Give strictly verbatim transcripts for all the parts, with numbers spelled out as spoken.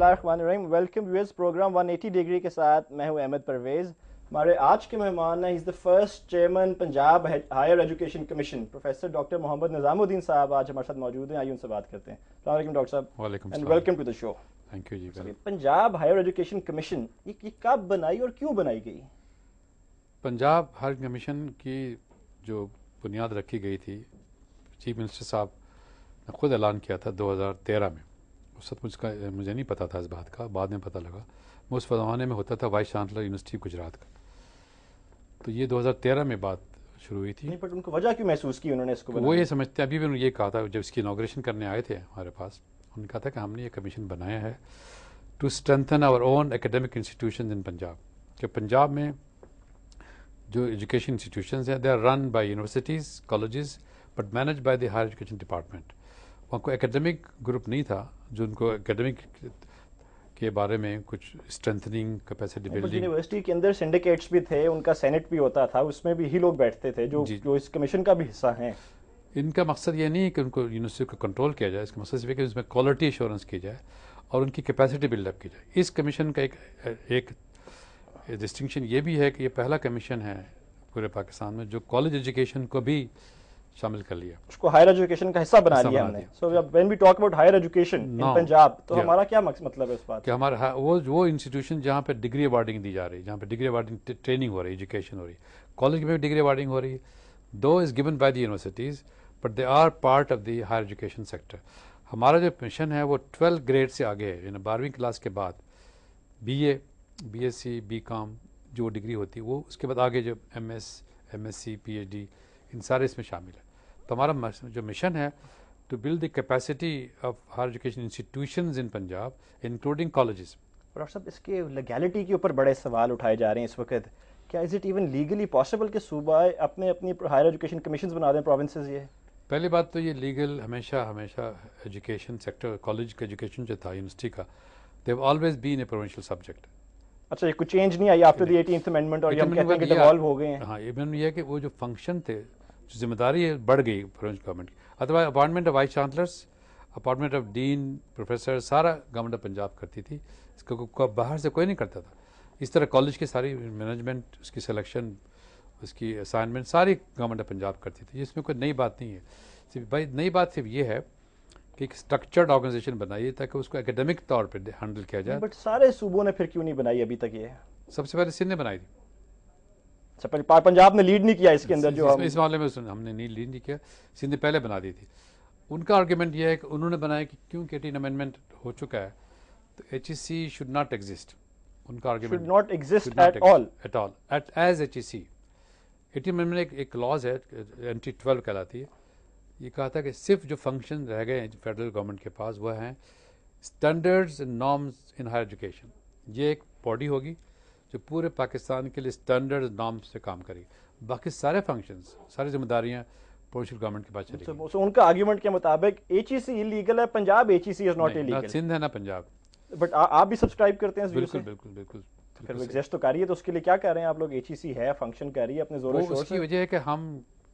बिस्मिल्लाहिर्रहमानिर्रहीम। Welcome viewers programme one eighty degree के साथ मैं हूं अहमद परवेज। हमारे आज के मेहमान हैं, is the first chairman Punjab higher education commission, professor doctor Mohammad Nizamuddin साहब आज हमारे साथ मौजूद हैं। आइए उनसे बात करते हैं। अस्सलाम वालेकुम डॉक्टर साहब। वालेकुम and welcome to the show. Thank you जी। पंजाब हायर एजुकेशन कमीशन ये, ये कब बनाई और क्यों बनाई गई? पंजाब हायर कमीशन की जो बुनियाद रखी गई थी, चीफ मिनिस्टर साहब ने खुद ऐलान किया था दो हज़ार तेरह में। उस वक्त मुझका मुझे नहीं पता था इस बात का, बाद में पता लगा। मैं उस ज़माने में होता था वाइस चांसलर यूनिवर्सिटी गुजरात का। तो ये दो हज़ार तेरह में बात शुरू हुई थी। नहीं, पर उनको वजह क्यों महसूस की उन्होंने इसको? वो ये समझते हैं, अभी भी उन्होंने ये कहा था जब इसकी इनॉग्रेशन करने आए थे हमारे पास, उन्होंने कहा था कि हमने ये कमीशन बनाया है to strengthen our own academic institutions in Punjab. कि पंजाब में जो एजुकेशन इंस्टीट्यूशंस हैं, they are run by universities, colleges, but manage by the higher education department. वहाँ कोई एकेडमिक ग्रुप नहीं था जो उनको एकेडमिक के बारे में कुछ स्ट्रेंथनिंग, कैपेसिटी बिल्डिंग। यूनिवर्सिटी के अंदर सिंडिकेट्स भी थे, उनका सेनेट भी होता था, उसमें भी ही लोग बैठते थे जो जो इस कमीशन का भी हिस्सा हैं। इनका मकसद ये नहीं है कि उनको यूनिवर्सिटी को कंट्रोल किया जाए, इसका मकसद ये है कि उसमें क्वालिटी एश्योरेंस की जाए और उनकी कैपेसिटी बिल्डअप की जाए। इस कमीशन का एक एक डिस्टिंक्शन ये भी है कि ये पहला कमीशन है पूरे पाकिस्तान में जो कॉलेज एजुकेशन को भी शामिल कर लिया, उसको हायर एजुकेशन का हिस्सा बना लिया हमने। So when we talk about higher education in Punjab, तो हमारा क्या मतलब है उस बात कि हमारा वो वो इंस्टीट्यूशन जहाँ पे डिग्री अवार्डिंग दी जा रही है, जहाँ पे डिग्री अवार्डिंग ट्रेनिंग हो रही है, एजुकेशन हो रही है, कॉलेज में भी डिग्री अवार्डिंग हो रही है, though is given by the universities but they are part of the higher education sector. हमारा जो मिशन है वो ट्वेल्थ ग्रेड से आगे है, यानी बारहवीं क्लास के बाद B A B S C B com जो डिग्री होती है वो, उसके बाद आगे जो M S M S C P H D इन सारे इसमें शामिल है। तो हमारा जो मिशन है to build the capacity of higher education institutions in Punjab including colleges. और सब इसके लीगैलिटी के ऊपर बड़े सवाल उठाए जा रहे हैं इस वक्त। क्या is it even legally possible कि सूबा अपने अपनी हायर एजुकेशन कमीशंस बना दें, प्रोविंसेस? ये पहली बात तो ये लीगल हमेशा हमेशा एजुकेशन सेक्टर, कॉलेज का एजुकेशन जो था यूनिवर्सिटी का, they have always been a provincial subject. अच्छा, ये कुछ चेंज नहीं आई आफ्टर द एटीन्थ अमेंडमेंट और ये हम कहते हैं कि डिवॉल्व हो गए हैं? हाँ, ये मैंने ये है कि वो जो फंक्शन थे, जो जिम्मेदारी है बढ़ गई प्रोविंशियल गवर्नमेंट की। Otherwise appointment of vice chancellors, appointment of dean, professor, सारा गवर्नमेंट ऑफ पंजाब करती थी। इसको बाहर से कोई नहीं करता था। इस तरह कॉलेज की सारी मैनेजमेंट, उसकी सिलेक्शन, उसकी असाइनमेंट सारी गवर्नमेंट ऑफ पंजाब करती थी। इसमें कोई नई बात नहीं है। सिर्फ भाई नई बात सिर्फ ये है कि एक स्ट्रक्चर्ड ऑर्गेनाइजेशन बनाइए ताकि उसको एकेडमिक तौर पर हैंडल किया जाए। बट सारे सूबों ने फिर क्यों नहीं बनाई अभी तक? ये सबसे पहले सिंध ने बनाई थी। पंजाब ने लीड नहीं किया इसके अंदर, जो इस, इस मामले में हमने नहीं लीड नहीं किया, सिंध ने पहले बना दी थी। उनका आर्ग्यूमेंट यह है कि उन्होंने बनाया कि क्योंकि एटीन अमेंडमेंट हो चुका है तो H E C should not exist. उनका argument should not exist at all at all at as H E C. Eighteen amendment एक, एक क्लॉज है, एंटी ट्वेल्व कहलाती है। ये कहा था कि सिर्फ जो फंक्शन रह गए हैं फेडरल गवर्नमेंट के पास वह हैं standards and norms in higher education. ये एक बॉडी होगी जो पूरे पाकिस्तान के लिए स्टैंडर्ड नॉर्म्स से काम करेगी। बाकी सारे फंक्शंस, सारी जिम्मेदारियां प्रोविंशियल गवर्नमेंट के पास चलेगी। so, so उनका आर्गुमेंट के मुताबिक एचईसी इलीगल है, Punjab HEC is not illegal. Sindh है ना पंजाब। बट आप भी सब्सक्राइब करते हैं इस बिल्कुल बिल्कुल बिल्कुल। फिर वो एग्जिस्ट तो कर रही है, तो उसके लिए क्या कर रहे हैं आप लोग? एचईसी है, फंक्शन कर रही है अपने जोरों शोर से। उसकी वजह है कि हम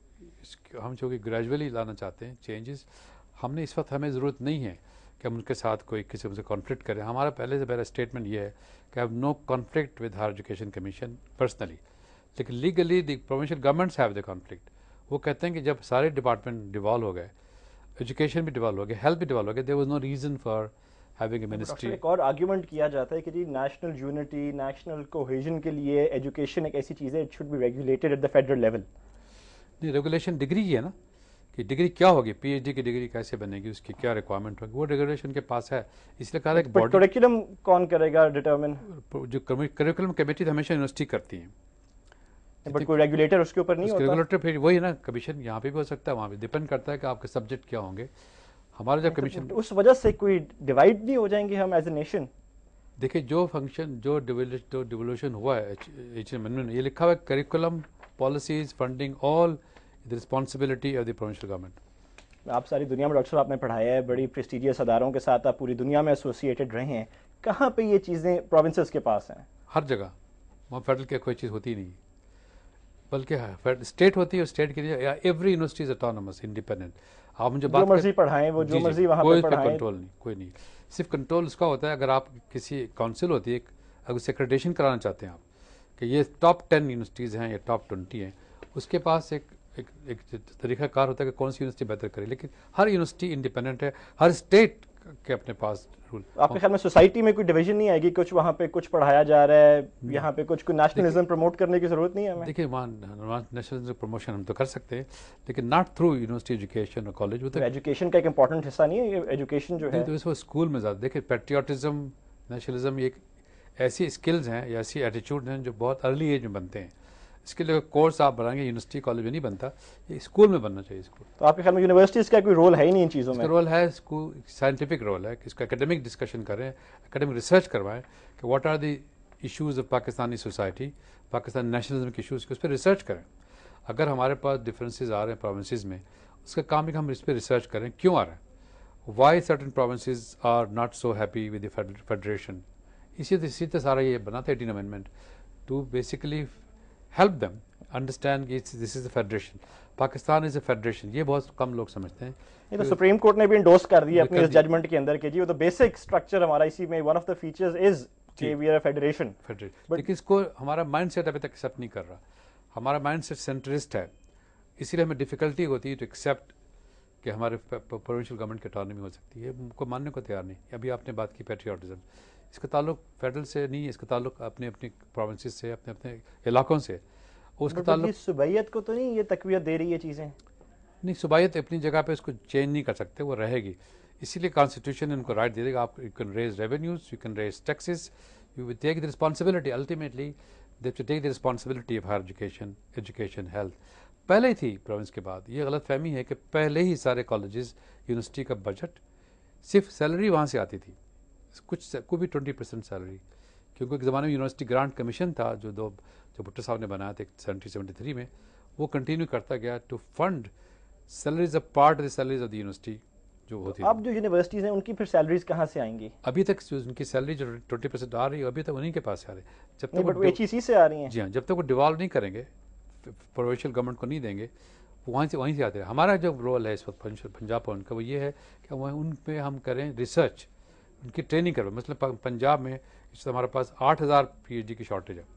हम जो कि ग्रेजुअली लाना चाहते हैं चेंजेस। हमने इस वक्त हमें ज़रूरत नहीं है कि हम उनके साथ कोई किसी से कॉन्फ्लिक्ट करें। हमारा पहले से पहला स्टेटमेंट ये है कि have no conflict with higher education commission personally, लेकिन legally the provincial governments have the conflict. वो कहते हैं कि जब सारे डिपार्टमेंट डिवॉल्व हो गए, एजुकेशन भी डिवॉल्व हो गया, हेल्थ भी डिवॉल्व हो गया, there was no reason for having a ministry. एक और आर्ग्यूमेंट किया जाता है कि जी नेशनल यूनिटी, नेशनल कोहेजन के लिए एजुकेशन एक ऐसी चीज़ है, it should be regulated at the federal level. नहीं, रेगुलेशन डिग्री ही है ना कि डिग्री क्या होगी, पीएचडी की डिग्री कैसे बनेगी, उसकी क्या रिक्वायरमेंट होगी, वो रेगुलेशन के पास है। इसलिए कहा है करिकुलम कौन करेगा डिटरमिन? जो करिकुलम कमेटी हमेशा यूनिवर्सिटी करती है, बट कोई रेगुलेटर उसके ऊपर नहीं होता। रेगुलेटर फिर वही ना, कमीशन यहाँ पे भी हो सकता है, वहाँ पे डिपेंड करता है कि आपके सब्जेक्ट क्या होंगे। हमारा जब कमीशन, उस वजह से कोई डिवाइड नहीं हो जाएंगे हम एज ए नेशन? देखिए, जो फंक्शन जो डिवोल्यूशन हुआ है एच अमेंडमेंट, ये लिखा हुआ है curriculum, policies, funding, all the responsibility of the provincial government. आप सारी दुनिया में डॉक्टर साहब आपने पढ़ाया है, बड़ी प्रेस्टिजियस अदारों के साथ आप पूरी दुनिया में एसोसिएटेड रहे हैं। कहाँ पे ये चीज़ें प्रोविंसेस के पास हैं? हर जगह। वहाँ फेडरल की कोई चीज़ होती नहीं। बल्कि स्टेट होती है, स्टेट के लिए every university is autonomous independent. आप मुझे बात जो मर्जी पढ़ाएं वो जो मर्जी वहाँ पे पढ़ाएं, कंट्रोल नहीं, कोई नहीं। सिर्फ कंट्रोल उसका होता है अगर आप किसी काउंसिल होती है, अगर उसे एक्रेडिटेशन कराना चाहते हैं आप कि ये टॉप टेन यूनिवर्सिटीज़ हैं या टॉप ट्वेंटी हैं, उसके पास एक एक एक तरीक़ाकार होता है कि कौन सी यूनिवर्सिटी बेहतर करे। लेकिन हर यूनिवर्सिटी इंडिपेंडेंट है, हर स्टेट के अपने पास रूल। आपके ख्याल में सोसाइटी में कोई डिवीजन नहीं आएगी, कुछ वहाँ पे कुछ पढ़ाया जा रहा है, यहाँ पे कुछ कोई नेशनलिज्म प्रमोट करने की जरूरत नहीं है हमें? देखिए वहाँ नेशनलिज्म प्रमोशन हम तो कर सकते हैं, लेकिन नॉट थ्रू यूनिवर्सिटी एजुकेशन और कॉलेज। वो तो एजुकेशन का एक इंपॉर्टेंट हिस्सा नहीं है एजुकेशन जो है? तो इसको स्कूल में ज़्यादा देखिए, पेट्रियाटिज्म, नेशनलिज्म ये ऐसी स्किल्स हैं या ऐसी एटीट्यूड हैं जो बहुत अर्ली एज में बनते हैं। इसके लिए कोर्स आप बनाएंगे यूनिवर्सिटी कॉलेज में नहीं बनता, ये स्कूल में बनना चाहिए स्कूल। तो आपके ख्याल में यूनिवर्सिटीज़ का कोई रोल है ही नहीं इन चीज़ों में? रोल है, स्कूल साइंटिफिक रोल है कि इसका एकेडमिक डिस्कशन करें, एकेडमिक रिसर्च करवाएं कि what are the issues of Pakistani society, Pakistani nationalism के इशूज़ के उस पर रिसर्च करें। अगर हमारे पास डिफरेंसेस आ रहे हैं प्रोविंसेस में, उसका काम है कि हम इस पर रिसर्च करें क्यों आ रहे हैं, why certain provinces are not so happy with the federation. इसी इसी तरह सारा ये बनाता है eighteen amendment to basically help them understand कि this is the federation, Pakistan is a federation. ये बहुत कम लोग समझते हैं। ये तो सुप्रीम कोर्ट ने भी इंडोर्स कर दिया अपने इस जजमेंट के अंदर कि जी वो तो बेसिक स्ट्रक्चर हमारा इसी में one of the features is कि we are a federation. Federation लेकिन इसको हमारा माइंडसेट अभी तक एक्सेप्ट नहीं कर रहा। हमारा माइंडसेट सेंट्रिस्ट है, इसीलिए हमें डिफिकल्टी होती है टू एक्सेप्ट कि हमारे प्रोविंशियल गवर्नमेंट की ऑटोनॉमी हो सकती है, उनको मानने को तैयार नहीं। अभी आपने बात की पैट्रियाटिज्म, इसका ताल्लुक फेडरल से नहीं है, इसका ताल्लुक अपने अपने प्रोविंसेस से, अपने अपने इलाकों से। उसका ताल्लुक सुबैयत को तो नहीं ये तकवीत दे रही है चीज़ें? नहीं, सुबैयत अपनी जगह पे उसको चेंज नहीं कर सकते, वो रहेगी। इसीलिए कॉन्स्टिट्यूशन इनको राइट दे देगा, आप you can raise revenues, you can raise taxes, you will take the responsibility. Ultimately they have to take the responsibility of higher education, education, health. पहले ही थी प्रोविंस के बाद ये गलत फहमी है कि पहले ही सारे कॉलेजेस यूनिवर्सिटी का बजट सिर्फ सैलरी वहाँ से आती थी, कुछ को भी ट्वेंटी परसेंट सैलरी, क्योंकि एक ज़माने में यूनिवर्सिटी ग्रांट कमीशन था जो दो जो भुट्टो साहब ने बनाया था सेवेंटी सेवेंटी थ्री में, वो कंटिन्यू करता गया to fund salaries of part of the salaries of the university जो होती है। अब जो यूनिवर्सिटीज़ हैं उनकी फिर सैलरीज कहाँ से आएंगी? अभी तक उनकी सैलरी जो ट्वेंटी परसेंट आ रही है अभी तक उन्हीं के पास आ रही है। जब तक वो एच ई सी से आ रही हैं। जी हाँ, जब तक वो डिवॉल्व नहीं करेंगे, प्रोविंशियल गवर्नमेंट को नहीं देंगे, वहाँ से वहीं से आते हैं। हमारा जो रोल है इस वक्त पंजाब पॉइंट का वो ये है कि वह उन पर हम करें रिसर्च, उनकी ट्रेनिंग करवाएं। मतलब पंजाब में इस हमारे पास आठ हज़ार पी एच डी की शॉर्टेज है,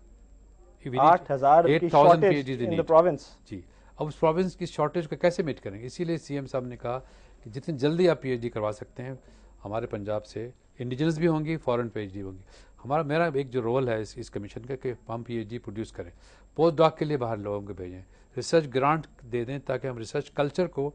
आठ हज़ार की शॉर्टेज इन द प्रोविंस। जी, अब उस प्रोविंस की शॉर्टेज को कैसे मीट करेंगे? इसीलिए सीएम साहब ने कहा कि जितनी जल्दी आप पीएचडी करवा सकते हैं हमारे पंजाब से, इंडिजिनस भी होंगी, फॉरेन पीएचडी होंगी। हमारा मेरा एक जो रोल है इस, इस कमीशन का कि हम पीएचडी प्रोड्यूस करें, पोस्ट डॉक के लिए बाहर लोगों को भेजें, रिसर्च ग्रांट दे दें ताकि हम रिसर्च कल्चर को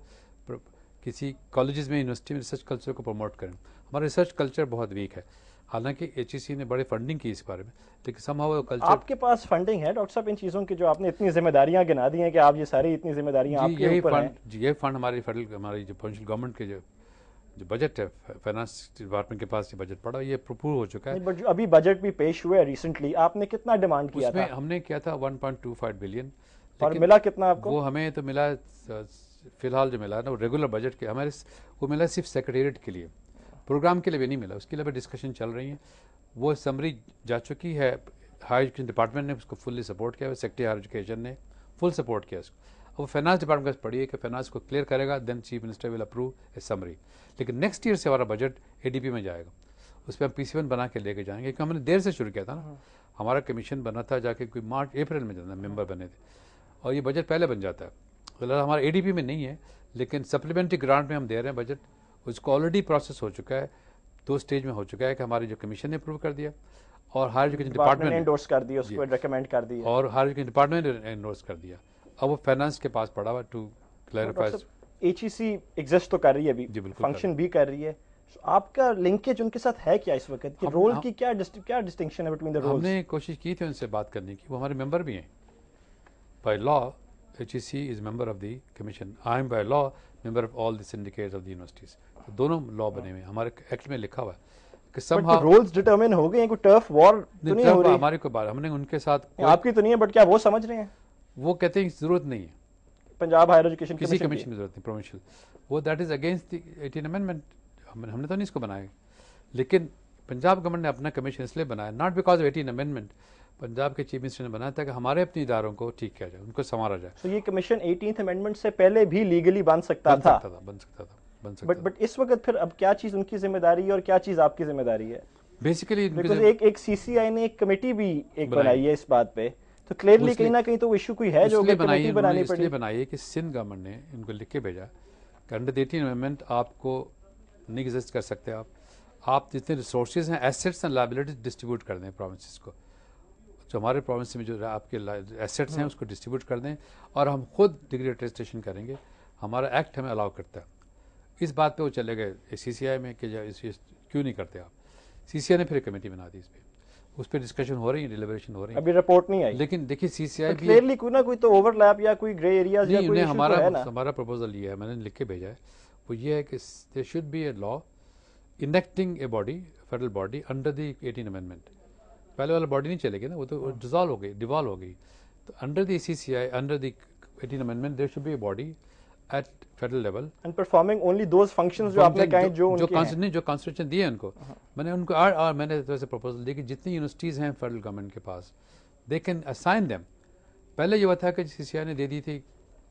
किसी कॉलेजेस में, यूनिवर्सिटी में रिसर्च कल्चर को प्रमोट करें। हमारा रिसर्च कल्चर बहुत वीक है, हालांकि एचईसी ने बड़े फंडिंग की इस बारे में, लेकिन समहाउ वो कल्चर। आपके पास फंडिंग है डॉक्टर साहब इन चीज़ों की, जो आपने इतनी जिम्मेदारियां गिना दी हैं कि आप ये सारी इतनी जिम्मेदारियां आपके ऊपर हैं? जी, ये फंड हमारी फेडरल हमारी जो प्रोविंशियल गवर्नमेंट के जो जो बजट है, फाइनेंस डिपार्टमेंट के पास ये बजट पड़ा, ये अप्रूव हो चुका है। बट जो अभी बजट भी पेश हुआ है रिसेंटली, आपने कितना डिमांड किया उसमें था? हमने किया था one point two five billion, और मिला कितना आपको? वो हमें तो मिला फिलहाल जो मिला है ना वो रेगुलर बजट के हमारे वो मिला सिर्फ सेक्रेटेरिएट के लिए, प्रोग्राम के लिए भी नहीं मिला। उसके लिए भी डिस्कशन चल रही है, वो समरी जा चुकी है, हायर एजुकेशन डिपार्टमेंट ने उसको फुल्ली सपोर्ट किया, सेक्रेटरी हायर एजुकेशन ने फुल सपोर्ट किया इसको। अब वो फाइनेंस डिपार्टमेंट का पढ़िए कि फाइनेंस को क्लियर करेगा, then chief minister will approve a summary. लेकिन नेक्स्ट ईयर से हमारा बजट एडीपी में जाएगा, उस पर हम पी सी वन बना के लेके जाएंगे, क्योंकि हमने देर से शुरू किया था ना। हमारा कमीशन बना था जाके कोई मार्च अप्रैल में जाना मेंबर बने थे, और ये बजट पहले बन जाता है। फिलहाल हमारा एडीपी में नहीं है, लेकिन सप्लीमेंट्री ग्रांट में हम दे रहे हैं बजट, उसको ऑलरेडी प्रोसेस हो चुका है, दो स्टेज में हो चुका है कि हमारी जो कमीशन ने अप्रूव कर दिया और हायर एजुकेशन डिपार्टमेंट ने एंडोर्स कर दिया, उसको रेकमेंड कर दिया, और हायर एजुकेशन डिपार्टमेंट ने एंडोर्स कर दिया। अब वो फाइनेंस के पास पड़ा हुआ टू क्लैरिफाई। एचईसी एग्जिस्ट तो कर रही है अभी, फंक्शन भी कर रही है, आपका लिंकेज उनके साथ है क्या इस वक्त कि रोल की क्या क्या डिस्टिंक्शन है बिटवीन द रोल्स? हमने कोशिश की थी उनसे बात करने की, वो हमारे मेंबर भी हैं by law. H E C is member of the commission. I am by law member of all the syndicates of the universities. तो दोनों लॉ बने हुए हैं, हमारे एक्ट में लिखा हुआ है कि somehow रोल्स डिटरमिन हो गए हैं, कोई टर्फ वॉर तो नहीं हो रही हमारी कोई बात, हमने उनके साथ आपकी तो नहीं है, बट क्या वो समझ रहे हैं? वो कहते हैं जरूरत नहीं है पंजाब हायर एजुकेशन किसी कमीशन की जरूरत नहीं प्रोविंशियल, वो that is against the eighteen amendment. हमने तो नहीं इसको बनाया, लेकिन पंजाब गवर्नमेंट ने अपना कमीशन इसलिए बनाया not because of eighteen amendment Punjab के चीफ मिनिस्टर ने बनाया था कि हमारे अपने इदारों को ठीक किया जाए, उनको संवारा जाए। तो ये कमीशन एटीन्थ अमेंडमेंट से पहले भी लीगली बन सकता बन था सकता था बन सकता था बन सकता बट बट इस वक्त फिर अब क्या चीज उनकी जिम्मेदारी है और क्या चीज आपकी जिम्मेदारी है? बेसिकली बिकॉज एक एक सीसीआई ने एक कमेटी भी एक बनाई है इस बात पे, तो क्लियरली कहीं ना कहीं तो इशू कोई है जो कमेटी बनानी पड़ी। इसलिए बनाई है कि सिंध गवर्नमेंट ने इनको लिख के भेजा कि अंडर द एटीन अमेंडमेंट आपको नहीं एग्जिस्ट कर सकते, आप आप जितने रिसोर्सेज हैं, एसेट्स एंड लायबिलिटीज डिस्ट्रीब्यूट कर दें प्रोविंसेस को, जो हमारे प्रोविंस में जो आपके एसेट्स हैं उसको डिस्ट्रीब्यूट कर दें और हम खुद डिग्री अटेस्टेशन करेंगे, हमारा एक्ट हमें अलाउ करता है। इस बात पे वो चले गए सीसीआई में कि क्यों नहीं करते आप। सीसीआई ने फिर एक कमेटी बना दी, इस पर उस पर डिस्कशन हो रही है, डिलिबरेशन हो रही है, अभी रिपोर्ट नहीं आई। लेकिन देखिए सीसीआई भी क्लियरली कोई ना कोई तो ओवरलैप या कोई ग्रे एरियाज या कोई इशू हमारा तो है ना। हमारा प्रपोजल ये है, मैंने लिख के भेजा है, वो ये है कि there should be a law enacting a body, federal body under the eighteen amendment. पहले वाला बॉडी नहीं चलेगी ना, वो तो डिसॉल्व हो गई, डिवॉल्व हो गई। तो under the CCI, under the eighteen amendment there should be a body at federal level and performing only those functions जो आपने कहे जो जो उनके नहीं जो कॉन्स्टिट्यूशन दिए उनको। मैंने उनको और, और मैंने तो ऐसे प्रपोजल दी कि जितनी यूनिवर्सिटीज़ हैं फेडरल गवर्नमेंट के पास, दे कैन असाइन देम। पहले ये हुआ था कि सीसीआई ने दे दी थी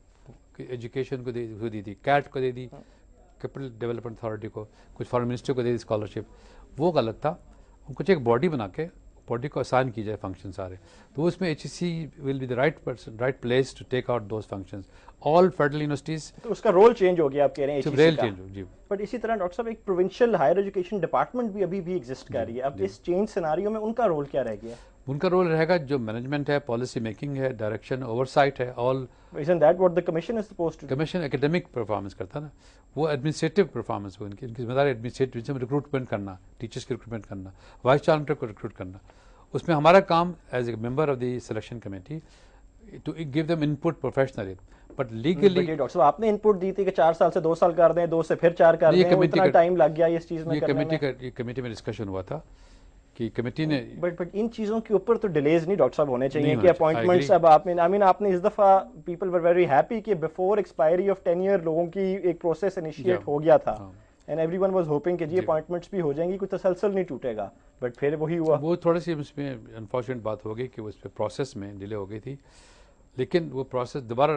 एजुकेशन को, दे दी थी कैट को, दे दी कैपिटल डेवलपमेंट अथॉरिटी को, कुछ फॉरेन मिनिस्टर को दे दी स्कॉलरशिप, वो गलत था। कुछ एक बॉडी बना के बॉडी को असाइन की जाए फंक्शन सारे, तो उसमें H E C will be the right person, right place to take out those functions. All federal universities, तो उसका रोल चेंज हो गया आप कह रहे हैं, रोल चेंज हो जी। बट इसी तरह डॉक्टर साहब एक प्रोविंशियल हायर एजुकेशन डिपार्टमेंट भी अभी भी एग्जिस्ट कर रही है, अब इस चेंज सिनेरियो में उनका रोल क्या रह गया? उनका रोल रहेगा जो मैनेजमेंट है, पॉलिसी मेकिंग है, डायरेक्शन, ओवरसाइट है, all. Isn't that what the commission is supposed to do? Commission academic performance करता है ना, वो एडमिनिस्ट्रेटिव परफॉर्मेंस हो, इनकी इनकी जिम्मेदारी एडमिनिस्ट्रेटिव रिक्रूटमेंट करना, टीचर्स की रिक्रूटमेंट करना, वाइस चांसलर को रिक्रूट करना। उसमें हमारा काम as a member of the selection committee to give them input professionally, but legally. Doctor साहब आपने इनपुट दी थी कि चार साल से दो साल कर दें, दो से फिर चार कर दें, इतना टाइम लग गया इस चीज में करने में। कमेटी का कमेटी में डिस्कशन हुआ था कि कमेटी ने, बट बट इन चीजों के ऊपर तो डिलेज नहीं डॉक्टर साहब होने चाहिए कि अपॉइंटमेंट्स अब आपने आई मीन आपने इस दफा पीपल वर वेरी हैप्पी कि before expiry of ten year लोगों की एक प्रोसेस इनिशिएट हो गया था एंड एवरीवन वाज होपिंग कि जी अपॉइंटमेंट्स भी हो जाएंगी, कोई तसलसल नहीं टूटेगा, बट फिर वही हुआ। वो थोड़ी सी उसमें अनफॉर्चुनेट बात हो गई कि उस पर प्रोसेस में डिले हो गई थी, लेकिन वो प्रोसेस दोबारा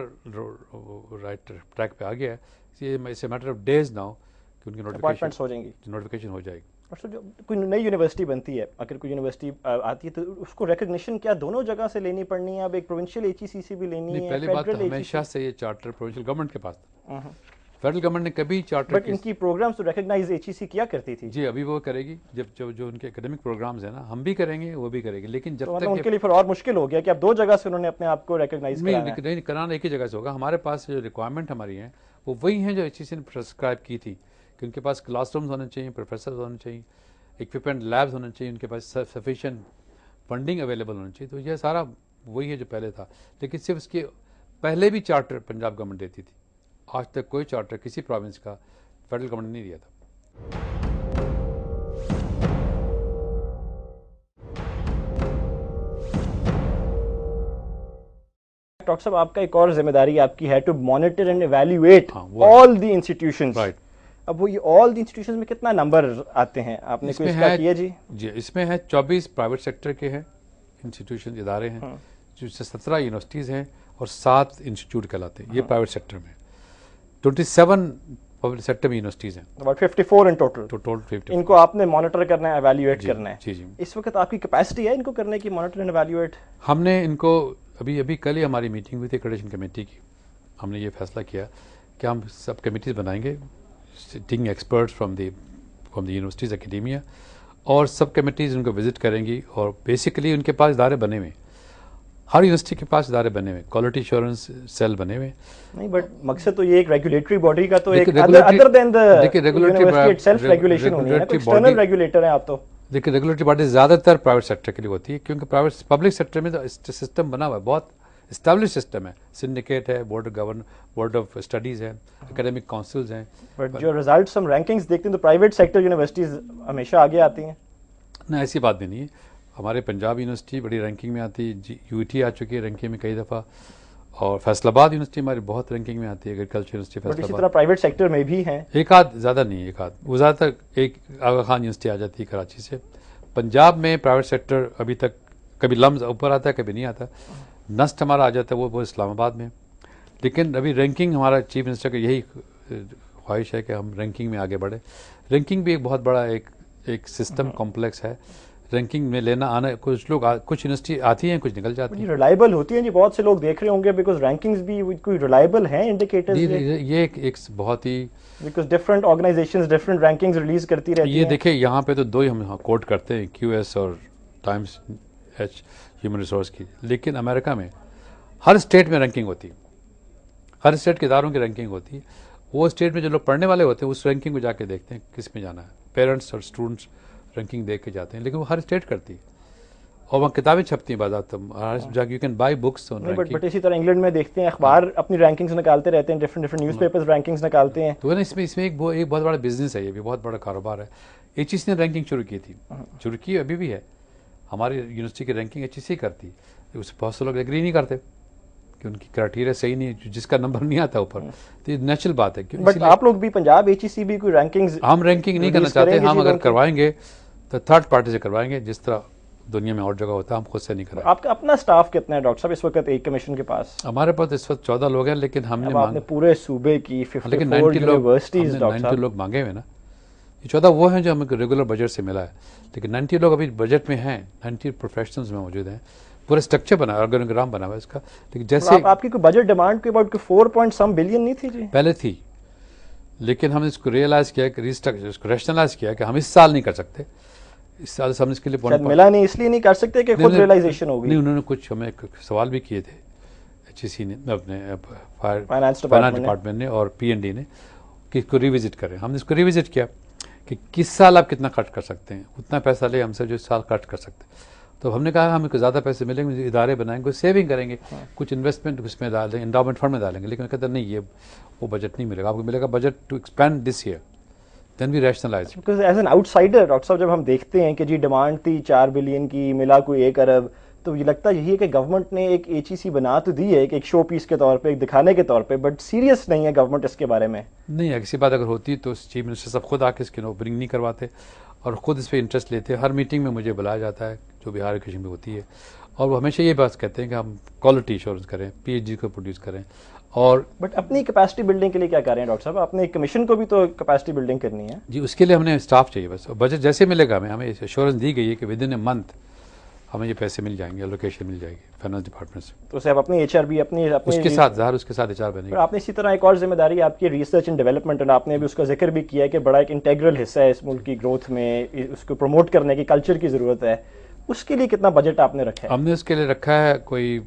राइट ट्रैक पे आ गया है। It's a matter of days now कि उनकी नोटिफिकेशन हो जाएंगी, नोटिफिकेशन हो जाएगी। और जो कोई नई यूनिवर्सिटी बनती है, अगर कोई यूनिवर्सिटी आती है तो उसको रिकॉग्निशन क्या दोनों जगह से लेनी पड़नी है? अब एक प्रोविंशियल एचईसी से भी लेनी है? पहली बात तो हमेशा से ये चार्टर प्रोविंशियल गवर्नमेंट के पास था, फेडरल गवर्नमेंट ने कभी चार्टर, बट इनकी प्रोग्राम्स तो रिकॉग्नाइज एचईसी किया करती थी। जी अभी वो करेगी, जब जो जो उनके एकेडमिक प्रोग्राम्स हैं ना, हम भी करेंगे वो भी करेंगे, लेकिन जब तो तक उनके लिए फिर और मुश्किल हो गया कि अब दो जगह से उन्होंने अपने आप को रिकॉग्नाइज कराना है। नहीं कराना एक ही जगह से होगा। हमारे पास जो रिक्वायरमेंट हमारी है वो वही है जो एचईसी ने प्रिस्क्राइब की थी कि उनके पास क्लासरूम्स होने चाहिए, प्रोफेसर होने चाहिए, इक्विपमेंट लैब्स होने चाहिए, उनके पास सफिशिएंट फंडिंग अवेलेबल होनी चाहिए। तो ये सारा वही है जो पहले था, लेकिन सिर्फ इसके पहले भी चार्टर पंजाब गवर्नमेंट देती थी। आज तक कोई चार्टर किसी प्रोविंस का फेडरल गवर्नमेंट नहीं दिया था। डॉक्टर साहब आपका एक और जिम्मेदारी आपकी है to monitor and evaluate all the institutions. Right, अब वो ये ऑल द इंस्टीट्यूशंस में कितना नंबर आते हैं? आपने कोई इसका किया जी? जी इसमें है चौबीस प्राइवेट सेक्टर के हैं इंस्टीट्यूशन, इदारे हैं, जिससे सत्रह यूनिवर्सिटीज़ हैं और सात इंस्टीट्यूट कहलाते हैं, ये प्राइवेट सेक्टर में। सत्ताईस पब्लिक सेक्टर में यूनिवर्सिटीज़ हैं, अबाउट चौवन इन टोटल। Total fifty. इनको आपने मॉनिटर करना है, इवैल्यूएट करना है। जी जी। इस वक्त आपकी कैपेसिटी है इनको करने की, मॉनिटर एंड इवैल्यूएट? हमने इनको अभी अभी कल ही हमारी मीटिंग हुई थी एक्रेडिटेशन कमेटी की, हमने ये फैसला किया कि हम सब कमेटीज़ बनाएंगे sitting experts from the from the universities academia, और सब कमेटीज़ उनको विजिट करेंगी और बेसिकली उनके पास इदारे बने हुए, हर यूनिवर्सिटी के पास इदारे बने हुए, क्वालिटी एश्योरेंस सेल बने हुए। नहीं बट मकसद तो ये एक रेगुलेटरी बॉडी का तो एक other than the university itself regulation होनी है, एक्सटर्नल रेगुलेटर है आप तो। देखिए रेगुलेटरी बॉडी ज़्यादातर प्राइवेट सेक्टर के लिए होती है, क्योंकि प्राइवेट पब्लिक सेक्टर में तो सिस्टम बना हुआ है, बहुत इस्टेब्लिश सिस्टम है, सिंडिकेट है, board of govern board of studies है, एकेडमिक काउंसिल्स हैं। बट जो रिजल्ट्स हम रैंकिंग्स देखते हैं तो प्राइवेट सेक्टर यूनिवर्सिटीज़ हमेशा आगे आती हैं। ना ऐसी बात भी नहीं है, हमारे पंजाब यूनिवर्सिटी बड़ी रैंकिंग में आती है, यूईटी आ चुकी है रैंकिंग में कई दफ़ा, और फैसलाबाद यूनिवर्सिटी हमारी बहुत रैंकिंग में आती है, एग्रीकल्चर यूनिवर्सिटी फैसलाबाद। इसी तरह प्राइवेट सेक्टर में भी हैं, एक आध, ज़्यादा नहीं है, एक आध, वो ज़्यादातर एक आगा खान यूनिवर्सिटी आ जाती है कराची से। पंजाब में प्राइवेट सेक्टर अभी तक कभी लम्स ऊपर आता है, कभी नहीं आता। नस्ट हमारा आ जाता है वो वो इस्लामाबाद में। लेकिन अभी रैंकिंग हमारा चीफ मिनिस्टर का यही ख्वाहिश है कि हम रैंकिंग में आगे बढ़े। रैंकिंग भी एक बहुत बड़ा एक एक सिस्टम कॉम्प्लेक्स है। रैंकिंग में लेना आना, कुछ लोग आ, कुछ यूनिवर्सिटी आती हैं, कुछ निकल जाती हैं। रिलायबल होती हैं जी, बहुत से लोग देख रहे होंगे, बिकॉज रैंकिंग्स भी कोई रिलायबल हैं इंडिकेटर्स? ये, ये, ये एक, एक बहुत ही, because different organisations different rankings release करती रहती हैं। ये देखिए यहाँ पे तो दो ही हम कोट करते हैं, क्यूएस और टाइम्स एच ह्यूमन रिसोर्स की। लेकिन अमेरिका में हर स्टेट में रैंकिंग होती है, हर स्टेट के इदारों की रैंकिंग होती है। वो स्टेट में जो लोग पढ़ने वाले होते हैं उस रैंकिंग को जाके देखते हैं किस में जाना है। पेरेंट्स और स्टूडेंट्स रैंकिंग देख के जाते हैं, लेकिन वो हर स्टेट करती है और वहाँ किताबें छपती हैं बाज़ात, जाके you can buy books on ranking. But इसी तरह इंग्लैंड में देखते हैं अखबार अपनी रैंकिंग्स निकालते रहते हैं, डिफरेंट डिफरेंट न्यूज़पेपर्स रैंकिंग्स निकालते हैं। तो ना इसमें इसमें एक एक बहुत बड़ा बिजनेस है, ये भी बहुत बड़ा कारोबार है। एच ई सी ने रैंकिंग शुरू की थी, शुरू की अभी भी है। हमारी यूनिवर्सिटी की रैंकिंग एच ई सी करती है। उससे बहुत से लोग एग्री नहीं करते कि उनकी क्राइटेरिया सही नहीं है, जिसका नंबर नहीं आता ऊपर, तो ये नेचुरल बात है। बट आप लोग भी पंजाब एच ई सी भी कोई रैंकिंग्स? हम रैंकिंग नहीं करना चाहते, हम अगर करवाएंगे तो थर्ड पार्टी से करवाएंगे, जिस तरह दुनिया में और जगह होता है, हम खुद से नहीं कराएंगे। आपका अपना स्टाफ कितना है डॉक्टर साहब इस वक्त एक कमीशन के पास? हमारे पास इस वक्त चौदह लोग हैं, लेकिन हमने अब आपने पूरे सूबे की लेकिन नाइन्टी यूनिवर्सिटीज नाइन्टी लोग मांगे हुए ना। ये चौदह वो हैं जो हमें रेगुलर बजट से मिला है, लेकिन नाइन्टी लोग अभी बजट में हैं, नाइन्टी प्रोफेशनल्स में मौजूद हैं। पूरा स्ट्रक्चर बना है, ऑर्गेनोग्राम बना हुआ है इसका। लेकिन जैसे आप, आपकी कोई बजट डिमांड के about four point some billion नहीं थी जी? पहले थी, लेकिन हमने इसको रियलाइज किया कि रिस्ट्रक्चर इसको रैशनलाइज किया कि हम इस साल नहीं कर सकते। इस साल हम इसके लिए शायद मिला नहीं इसलिए नहीं कर सकते कि खुद रियलाइजेशन होगी? नहीं, उन्होंने कुछ हमें सवाल भी किए थे एच ई सी ने, अपने फाइनेंस डिपार्टमेंट ने और पी एन डी ने, कि इसको रिविजिट करें। हमने इसको रिविजिट किया कि किस साल आप कितना खर्च कर सकते हैं, उतना पैसा ले हमसे जो इस साल खर्च कर सकते हैं। तो हमने कहा हमें ज़्यादा पैसे मिलेंगे, इदारे बनाएंगे, सेविंग करेंगे, कुछ इन्वेस्टमेंट उसमें डालेंगे, इंडोमेंट फंड में डालेंगे। लेकिन कहते नहीं, ये वो बजट नहीं मिलेगा आपको, मिलेगा budget to expend this year, then we rationalise. Because as an outsider doctor साहब, जब हम देखते हैं कि जी डिमांड थी चार बिलियन की, मिला कोई एक अरब, तो ये लगता यही है कि गवर्नमेंट ने एक एच ई सी बना तो दी है एक शो पीस के तौर पे, एक दिखाने के तौर पे, बट सीरियस नहीं है गवर्नमेंट इसके बारे में। नहीं, ऐसी बात अगर होती तो चीफ मिनिस्टर साहब खुद आके इसकी ओपनिंग नहीं करवाते और ख़ुद इस पर इंटरेस्ट लेते। हर मीटिंग में मुझे बुलाया जाता है जो भी हायर एजुकेशन में होती है, और वो हमेशा ये बात कहते हैं कि हम क्वालिटी इंश्योरेंस करें, पी एच डी को प्रोड्यूस करें। और बट अपनी कैपेसिटी बिल्डिंग के लिए क्या कर रहे हैं डॉक्टर साहब? अपने कमीशन को भी तो कैपेसिटी बिल्डिंग करनी है जी, उसके लिए हमने स्टाफ चाहिए बस। बजट जैसे मिलेगा हमें हमें एश्योरेंस दी गई है कि विद इन ए मंथ हमें ये पैसे मिल जाएंगे, एलोकेशन मिल जाएगी फाइनेंस डिपार्टमेंट से। तो साहब अपनी एच आर भी अपनी, अपनी उसके साथ ज़ाहिर उसके साथ एच आर बनेगी। आपने इसी तरह एक और जिम्मेदारी आपकी रिसर्च एंड डेवलपमेंट, और आपने भी उसका जिक्र भी किया कि बड़ा एक इंटेग्रल हिस्सा है इस मुल्क की ग्रोथ में, उसको प्रमोट करने की कल्चर की ज़रूरत है। उसके लिए कितना बजट आपने रखा है? हमने उसके लिए रखा है कोई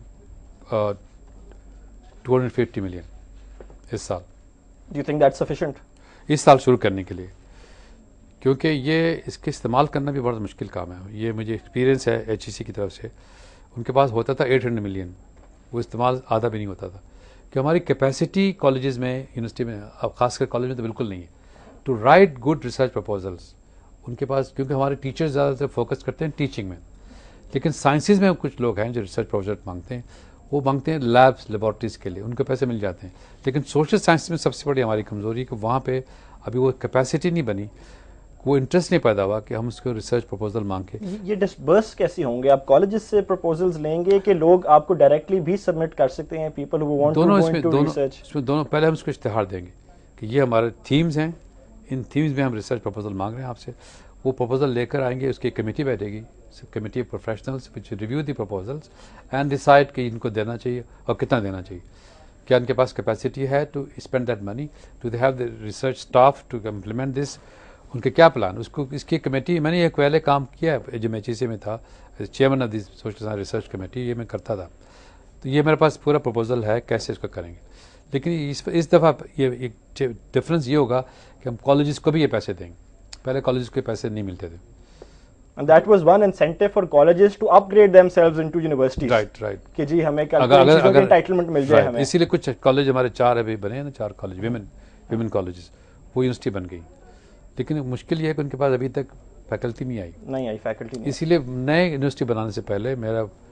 टू हंड्रेड फिफ्टी मिलियन इस साल। Do you think that's sufficient इस साल शुरू करने के लिए? क्योंकि ये इसके इस्तेमाल करना भी बहुत मुश्किल काम है। ये मुझे एक्सपीरियंस है एच ई सी की तरफ से, उनके पास होता था आठ सौ मिलियन, वो इस्तेमाल आधा भी नहीं होता था। कि हमारी कैपेसिटी कॉलेजेस में, यूनिवर्सिटी में, अब खासकर कॉलेज में तो बिल्कुल नहीं है to write good research proposals उनके पास, क्योंकि हमारे टीचर्स ज़्यादातर फोकस करते हैं टीचिंग में। लेकिन साइंसेज में कुछ लोग हैं जो रिसर्च प्रोजेक्ट मांगते हैं, वो मांगते हैं लैब्स, लेबॉर्ट्रीज के लिए, उनके पैसे मिल जाते हैं। लेकिन सोशल साइंस में सबसे बड़ी हमारी कमज़ोरी है कि वहाँ पे अभी वो कैपेसिटी नहीं बनी, वो इंटरेस्ट नहीं पैदा हुआ कि हम उसको रिसर्च प्रपोजल मांग के। ये डिस्बर्स कैसे होंगे? आप कॉलेजेस से प्रपोजल्स लेंगे कि लोग आपको डायरेक्टली भी सबमिट कर सकते हैं, people who want to go into research? इसमें दोनों, पहले हम उसको इश्तिहार देंगे कि ये हमारे थीम्स हैं, इन थीम्स में हम रिसर्च प्रपोजल मांग रहे हैं आपसे। वो प्रपोजल लेकर आएंगे, उसकी कमेटी बैठेगी, committee of professionals which review the proposals and decide कि इनको देना चाहिए और कितना देना चाहिए। क्या इनके पास कैपेसिटी है to spend that money, to they have the research staff to implement this, उनके क्या प्लान, उसको इसकी कमेटी। मैंने ये पहले काम किया है जब मैं एच ई सी में था, chairman of this social science research committee, ये मैं करता था। तो ये मेरे पास पूरा प्रपोजल है कैसे इसको करेंगे। लेकिन इस इस दफ़ा ये एक डिफरेंस ये होगा कि हम कॉलेजेस को भी ये पैसे देंगे, पहले कॉलेजेस को पैसे नहीं मिलते थे। And that was one incentive for colleges to upgrade themselves into universities. Right, right. कि जी हमें कल अगर अगर अगर एंटाइटलमेंट मिल जाए हमें। इसीलिए कुछ कॉलेज हमारे चार अभी बने हैं ना, चार कॉलेज विमेन विमेन कॉलेजेस, वो यूनिवर्सिटी बन गई। लेकिन मुश्किल ये है कि उनके पास अभी तक फैकल्टी नहीं आई नहीं आई फैकल्टी नहीं। इसीलिए नए यूनिवर्सिटी बनाने से पहले मेरा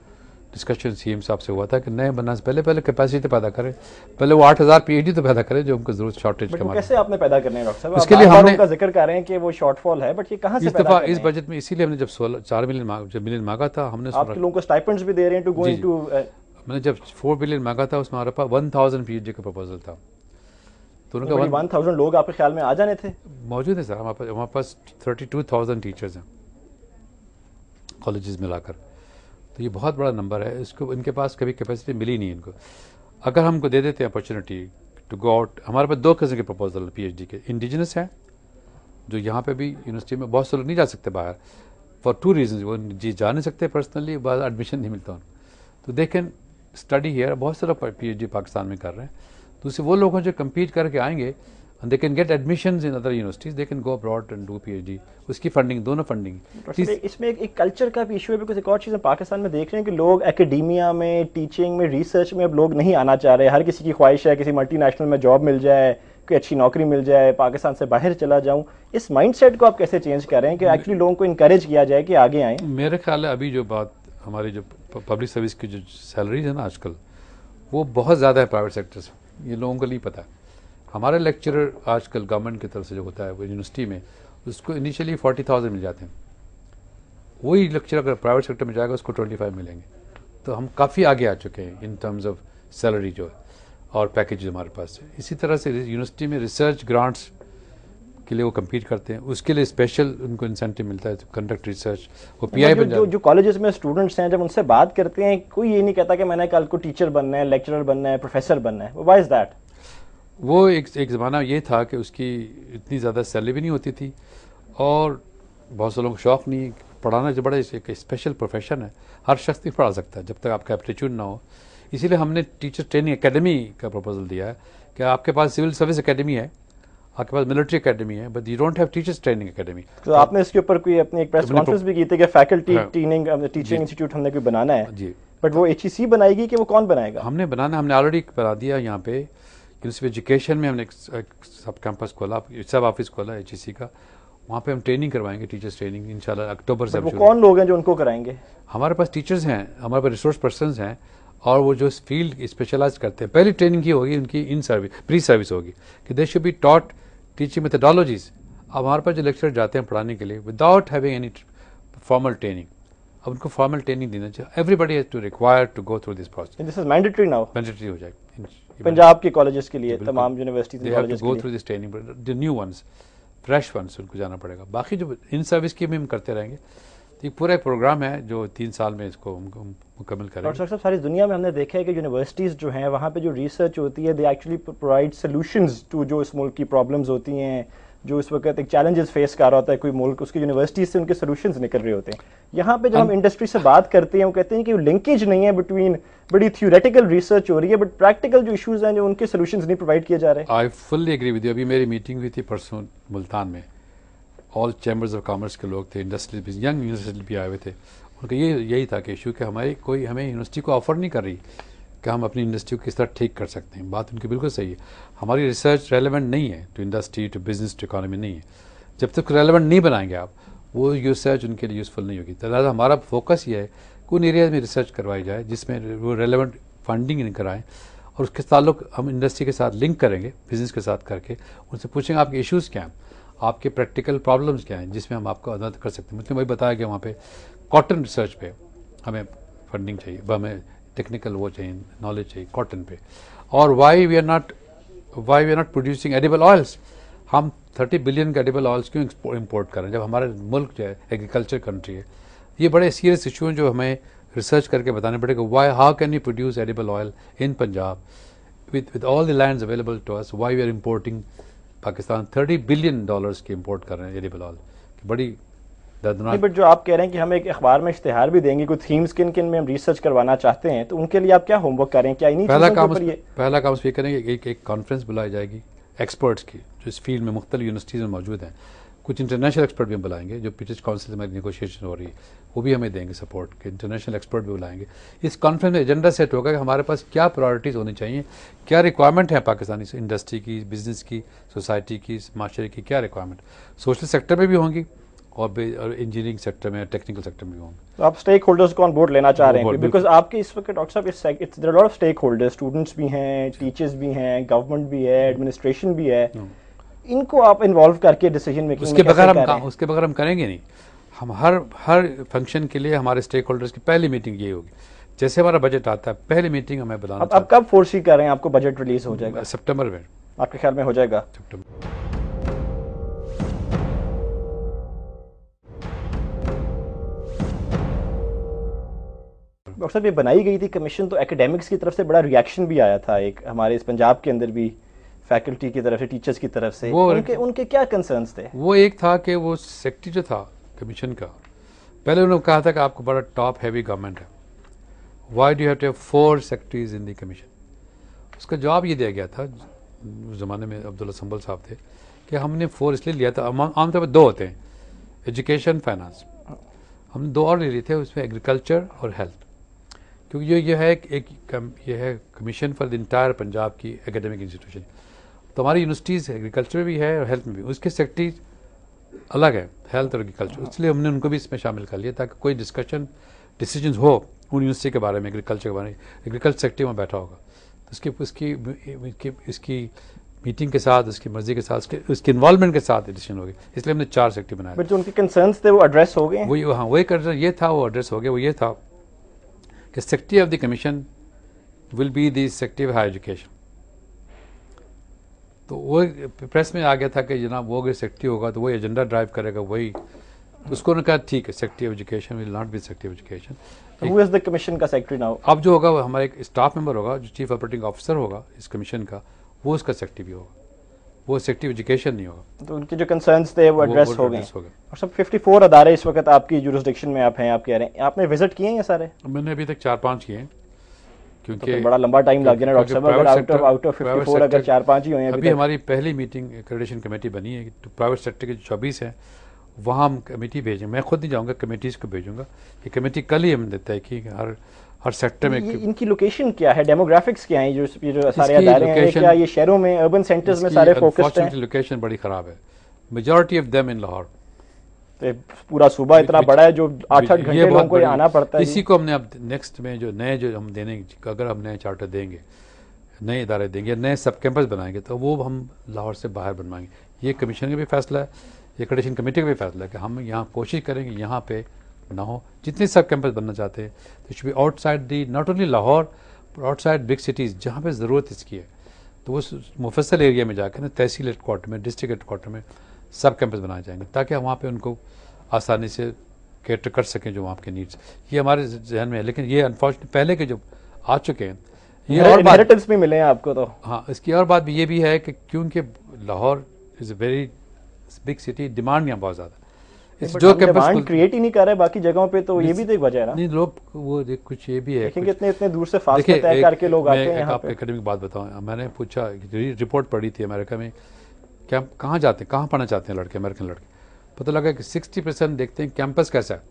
डिस्कशन सीएम साहब से हुआ था कि नए बनना से पहले पहले कैपेसिटी पैदा करें, पहले वो आठ हज़ार पीएचडी तो पैदा करें जो हमको जरूरत शॉर्टेज के कैसे आपने पैदा करने हैं डॉक्टर साहब? इसके लिए हमने का जिक्र कर रहे हैं कि वो शॉर्टफॉल है, बट ये कहाँ से इस दफा इस बजट में इसीलिए हमने जब सोलह चार मिलियन जब मिलियन मांगा था हमने आप लोगों को स्टाइपेंड्स भी दे रहे हैं टू गो इनटू मैंने जब फोर बिलियन मांगा था उसमें हमारे पास वन थाउजेंड पीएचडी का प्रपोजल था, तो उनका वन थाउजेंड लोग आपके ख्याल में आ जाने थे? मौजूद है सर, हमारे पास हमारे पास थर्टी टू थाउजेंड टीचर्स हैं कॉलेजेस मिलाकर, तो ये बहुत बड़ा नंबर है। इसको इनके पास कभी कैपेसिटी मिली नहीं इनको। अगर हमको दे देते हैं अपॉर्चुनिटी टू गो आउट, हमारे पास दो किस्म के प्रपोजल पीएचडी के, इंडिजिनस हैं जो यहाँ पे भी यूनिवर्सिटी में बहुत से लोग नहीं जा सकते बाहर फॉर टू रीजन, वो जी जा नहीं सकते पर्सनली, बाद एडमिशन नहीं मिलता उनको, तो दे कैन स्टडी हियर। बहुत सारा पीएचडी पाकिस्तान में कर रहे हैं। दूसरे वो लोग हैं जो कम्पीट करके आएंगे and they can get admissions in other universities, they can go abroad and do PhD, उसकी फंडिंग, दोनों फंडिंग। इसमें एक, एक कल्चर का भी इशू है, बिकॉज एक और चीज़ हम पाकिस्तान में देख रहे हैं कि लोग एकेडेमिया में, टीचिंग में, रिसर्च में अब लोग नहीं आना चाह रहे। हर किसी की ख्वाहिश है किसी मल्टीनेशनल में जॉब मिल जाए, कोई अच्छी नौकरी मिल जाए, पाकिस्तान से बाहर चला जाऊँ। इस माइंडसेट को आप कैसे चेंज कर रहे हैं कि एक्चुअली लोगों को इनकरेज किया जाए कि आगे आएँ? मेरे ख्याल है अभी जो बात हमारी जो पब्लिक सर्विस की जो सैलरीज है ना आजकल, वो बहुत ज़्यादा है प्राइवेट सेक्टर से, ये लोगों को नहीं पता है। हमारे लेक्चरर आजकल गवर्नमेंट की तरफ से जो होता है वो यूनिवर्सिटी में, उसको इनिशियली फोर्टी थाउजेंड मिल जाते हैं। वही लेक्चर अगर प्राइवेट सेक्टर में जाएगा उसको ट्वेंटी फाइव मिलेंगे। तो हम काफ़ी आगे आ चुके हैं इन टर्म्स ऑफ सैलरी जो है और पैकेज हमारे पास है। इसी तरह से यूनिवर्सिटी में रिसर्च ग्रांट्स के लिए वो कम्पीट करते हैं, उसके लिए स्पेशल उनको इंसेंटिव मिलता है टू कंडक्ट रिसर्च। वो पीआई बन जो, जो कॉलेजेस में स्टूडेंट्स हैं जब उनसे बात करते हैं, कोई ये नहीं कहता कि मैंने कल को टीचर बनना है, लेक्चरर बनना है, प्रोफेसर बनना है। Why is that? वो एक एक ज़माना ये था कि उसकी इतनी ज़्यादा सैलरी भी नहीं होती थी और बहुत से लोगों को शौक़ नहीं। पढ़ाना जो बड़ा एक स्पेशल प्रोफेशन है, हर शख्स नहीं पढ़ा सकता जब तक आपका एप्टीट्यूड ना हो। इसीलिए हमने टीचर ट्रेनिंग एकेडमी का प्रपोजल दिया है कि आपके पास सिविल सर्विस एकेडमी है, आपके पास मिलिट्री एकेडमी है, but you don't have teachers training academy. तो आपने इसके ऊपर कोई अपनी एक प्रेस कॉन्फ्रेंस भी की थी कि फैकल्टी ट्रेनिंग टीचिंग इंस्टीट्यूट हमने कोई बनाना है जी, बट वो एचईसी बनाएगी कि वो कौन बनाएगा? हमने बनाना, हमने ऑलरेडी बना दिया। यहाँ पे यूनिवर्सिटी एजुकेशन में हमने एक सब कैंपस खोला, सब ऑफिस खोला एचईसी का, वहाँ पे हम ट्रेनिंग करवाएंगे, टीचर्स ट्रेनिंग इंशाल्लाह अक्टूबर से। वो कौन लोग हैं जो उनको कराएंगे? हमारे पास टीचर्स हैं, हमारे पास रिसोर्स पर्सनस हैं और वो जो फील्ड स्पेशलाइज करते हैं। पहली ट्रेनिंग की होगी उनकी इन सर्विस, प्री सर्विस होगी कि they should be taught teaching methodologies. अब हमारे पास जो लेक्चर जाते हैं पढ़ाने के लिए without having any formal training, अब उनको फॉर्मल ट्रेनिंग देना चाहिए। Everybody has to require to go through this process. This is mandatory now, mandatory हो जाएगी पंजाब के कॉलेजेस के लिए, तमाम universities colleges go through this training, the new ones, fresh ones, उनको जाना पड़ेगा। बाकी जो इन सर्विस की भी हम करते रहेंगे। तो ये पूरा एक प्रोग्राम है जो तीन साल में इसको मुकम्मल करेंगे। डॉक्टर साहब, सारी दुनिया में हमने देखा है कि यूनिवर्सिटीज़ जो हैं वहाँ पे जो रिसर्च होती है, they actually provide solutions to जो इस मुल्क की प्रॉब्लम्स होती हैं, जो इस वक्त एक चैलेंजेस फेस कर रहा होता है कोई मुल्क, उसकी यूनिवर्सिटीज़ से उनके सॉल्यूशंस निकल रहे होते हैं। यहाँ पे जब हम इंडस्ट्री से बात करते हैं वो कहते हैं कि लिंकेज नहीं है बिटवीन, बड़ी थ्योरेटिकल रिसर्च हो रही है बट प्रैक्टिकल जो इश्यूज हैं जो उनके सॉल्यूशंस नहीं प्रोवाइड किए जा रहे। I fully agree with you. अभी मेरी मीटिंग हुई थी परसों मुल्तान में, ऑल चैम्बर्स ऑफ कॉमर्स के लोग थे, इंडस्ट्री भी, यंग यूनिवर्सिटी भी आए हुए थे। उनका ये यही था कि इशू कि हमारी कोई हमें यूनिवर्सिटी को ऑफर नहीं कर रही कि हम अपनी इंडस्ट्री को किस तरह ठीक कर सकते हैं। बात उनकी बिल्कुल सही है। हमारी रिसर्च रेलेवेंट नहीं है to industry, to business, to economy नहीं है। जब तक रेलेवेंट नहीं बनाएंगे आप, वो रिसर्च उनके लिए यूज़फुल नहीं होगी। तो लिहाजा हमारा फोकस ये है उन एरियाज में रिसर्च करवाई जाए जिसमें वो रेलेवेंट फंडिंग इन कराएँ और उसके ताल्लुक हम इंडस्ट्री के साथ लिंक करेंगे, बिजनेस के साथ करके उनसे पूछेंगे आपके इश्यूज़ क्या हैं, आपके प्रैक्टिकल प्रॉब्लम्स क्या हैं जिसमें हम आपको मदद कर सकते हैं। मुझे वही बताया गया वहाँ पे कॉटन रिसर्च पे हमें फंडिंग चाहिए, हमें टेक्निकल वो चाहिए, नॉलेज चाहिए कॉटन पे। और why we are not why we are not producing edible oils. हम थर्टी बिलियन का एडिबल ऑयल्स क्यों इम्पोर्ट कर रहे हैं जब हमारा मुल्क जो है एग्रीकल्चर कंट्री है। ये बड़े सीरियस इशू हैं जो हमें रिसर्च करके बताने पड़ेगा। Why how can we produce edible oil in Punjab with with all the lands available to us. Why we are importing, Pakistan thirty billion dollars की इम्पोर्ट कर रहे हैं एडिबल ऑयल, बड़ी दर्दनाक। बट जो आप कह रहे हैं कि हम एक अखबार में इश्तिहार भी देंगे कुछ थीम्स किन किन में हम रिसर्च करवाना चाहते हैं, तो उनके लिए आप क्या होमवर्क करें? क्या इन्हीं पहला काम पर ये पहला काम ये करेंगे, एक एक कॉन्फ्रेंस बुलाई जाएगी एक्सपर्ट्स की जो इस फील्ड में मुख्तलिफ यूनिवर्सिटीज़ में मौजूद हैं। कुछ इंटरनेशनल एक्सपर्ट भी हम बुलाएंगे, जो ब्रिटिश काउंसिल से हमारी नेगोशिएशन हो रही है वो भी हमें देंगे सपोर्ट के, इंटरनेशनल एक्सपर्ट भी बुलाएंगे। इस कॉन्फ्रेंस में एजेंडा सेट होगा कि हमारे पास क्या प्रायोरिटीज़ होनी चाहिए, क्या रिक्वायरमेंट है पाकिस्तानी इंडस्ट्री की, बिजनेस की, सोसाइटी की, माशरे की, क्या रिक्वायरमेंट सोशल सेक्टर में भी होंगी और इंजीनियरिंग सेक्टर में, टेक्निकल सेक्टर में भी होंगे। तो आप स्टेक होल्डर्स को ऑन बोर्ड लेना चाह रहे हैं, बिकॉज आपके इस वक्त डॉक्टर साहब it's there are lot of stakeholders, students भी हैं, टीचर्स भी हैं, गवर्नमेंट भी है, एडमिनिस्ट्रेशन भी है, इनको आप इन्वॉल्व करके डिसीजन मेकिंग उसके बगैर हम उसके बगैर हम करेंगे नहीं। हम हर हर फंक्शन के लिए हमारे स्टेक होल्डर्स की पहली मीटिंग ये होगी। जैसे हमारा बजट आता है, पहली मीटिंग हमें बुलाना। अब अब कब फोर्सी कर रहे हैं आपको बजट रिलीज हो जाएगा? सितंबर में आपके ख्याल में हो जाएगा? सितंबर। डॉक्टर साहब ये बनाई गई थी कमीशन, तो एकेडमिक्स की तरफ से बड़ा रिएक्शन भी आया था, एक हमारे इस पंजाब के अंदर भी फैकल्टी की तरफ से, टीचर्स की तरफ से। वो उनके उनके क्या कंसर्न्स थे? वो एक था कि वो सेक्रेटरी जो था कमीशन का, पहले उन्होंने कहा था कि आपको बड़ा टॉप हैवी गवर्नमेंट है, why do you have to have four secretaries in the commission. उसका जवाब ये दिया गया था, उस ज़माने में अब्दुल्ला संबल साहब थे, कि हमने फोर इसलिए लिया था, आमतौर पर दो होते हैं, एजुकेशन, फाइनेंस, हमने दो और ले लिए थे, उसमें एग्रीकल्चर और हेल्थ, क्योंकि ये ये है एक ये है commission for the entire Punjab की एकेडमिक इंस्टीट्यूशन। तो हमारी यूनिवर्सिटीज़ एग्रीकल्चर में भी है और हेल्थ में भी, उसके सेक्रेटरी अलग है, हेल्थ और एग्रीकल्चर, इसलिए हमने उनको भी इसमें शामिल कर लिया ताकि कोई डिस्कशन डिसीजन हो उन यूनिवर्सिटी के बारे में, एग्रीकल्चर के बारे में, एग्रीकल्चर सेक्रेटरी में बैठा होगा, तो उसकी उसकी इसकी मीटिंग के साथ, उसकी मर्जी के साथ, उसके उसके इन्वॉल्वमेंट के साथ डिसीजन हो गए, इसलिए हमने चार सेक्रेटरी बनाए। बट जो उनके कंसर्न्स थे वो एड्रेस हो गए? वही हाँ वही कंसर्न ये था, वो एड्रेस हो गया। वो ये था कि secretary of the commission will be the secretary of higher education. तो वो प्रेस में आ गया था कि जनाब वो अगर सेक्रेटरी होगा तो वही एजेंडा ड्राइव करेगा, वही, तो उसको उन्होंने कहा ठीक है, secretary of education will not be secretary of education. Who is the commission का सेक्रेटरी नाउ? अब जो होगा वो हमारा एक स्टाफ मेंबर होगा, जो चीफ ऑपरेटिंग ऑफिसर होगा इस कमीशन का, वो उसका सेक्रेटरी भी होगा, वो सेक्रेटरी ऑफ एजुकेशन नहीं होगा। तो उनके जो कंसर्न्स थे वो एड्रेस हो गए। और सब चौवन अदारे इस वक्त आपकी जुरिसडिक्शन में आप हैं, आप कह रहे हैं, आपने विजिट किए हैं ये सारे? मैंने अभी तक चार पाँच किए हैं, क्योंकि तो बड़ा लंबा टाइम लग गया ना डॉक्टर साहब, अगर आउट ऑफ आउट ऑफ चौवन अगर चार पाँच ही हुए हैं। अभी हमारी पहली मीटिंग एक्रेडिटेशन कमेटी बनी है, तो प्राइवेट सेक्टर के जो चौबीस हैं वहाँ हम कमेटी भेजेंगे, मैं खुद नहीं जाऊँगा, कमेटीज़ को भेजूँगा। ये कमेटी कल ही हम देता है कि हर हर सेक्टर में इनकी लोकेशन क्या है, डेमोग्राफिक्स क्या है, जो ये जो सारे अदारे हैं, क्या ये शहरों में, अर्बन सेंटर्स में सारे फोकस्ड हैं? लोकेशन बड़ी ख़राब है, majority of them in Lahore. तो पूरा सूबा इतना बड़ा है जो आठ आठ घंटे लोगों को आना पड़ता है। इसी को हमने अब नेक्स्ट में जो नए जो हम देने, अगर हम नए चार्टर देंगे, नए इदारे देंगे, नए सब कैंपस बनाएंगे, तो वो हम लाहौर से बाहर बनवाएंगे। ये कमीशन का भी फैसला है, ये एक्रेडिटेशन कमेटी का भी फैसला है कि हम यहाँ कोशिश करेंगे यहाँ पे ना हो। जितने सब कैंपस बनना चाहते हैं तो should be outside the, not only Lahore but outside big cities जहाँ पे ज़रूरत इसकी है, तो वो मुफस्सल एरिया में जाकर ना तहसील हेडक्वार्टर में, डिस्ट्रिक्ट हेडक्वार्टर में सब कैंपस बनाए जाएंगे, ताकि हम वहाँ पे उनको आसानी से कैटर कर सकें जो वहाँ के नीड्स। ये हमारे जहन में है, लेकिन ये अनफॉर्चुनेट पहले के जो आ चुके हैं, ये और इनहेरिटेंस भी मिले हैं आपको। तो हाँ, इसकी और बात भी ये भी है कि क्योंकि Lahore is a very big city, demand यहाँ बहुत ज़्यादा, जो डिमांड क्रिएट ही नहीं कर रहा है बाकी जगहों पे, तो ये भी तो एक वजह है ना। नहीं, लोग वो कुछ ये भी है, देखेंगे इतने इतने दूर से फासले तय करके लोग आते हैं यहाँ पे। एकेडमिक बात बताऊँ, मैंने पूछा, रिपोर्ट पढ़ी थी अमेरिका में, क्या कहाँ जाते हैं, कहाँ पढ़ना चाहते हैं लड़के, अमेरिकन लड़के, पता लगा कि साठ परसेंट देखते हैं कैंपस कैसा है,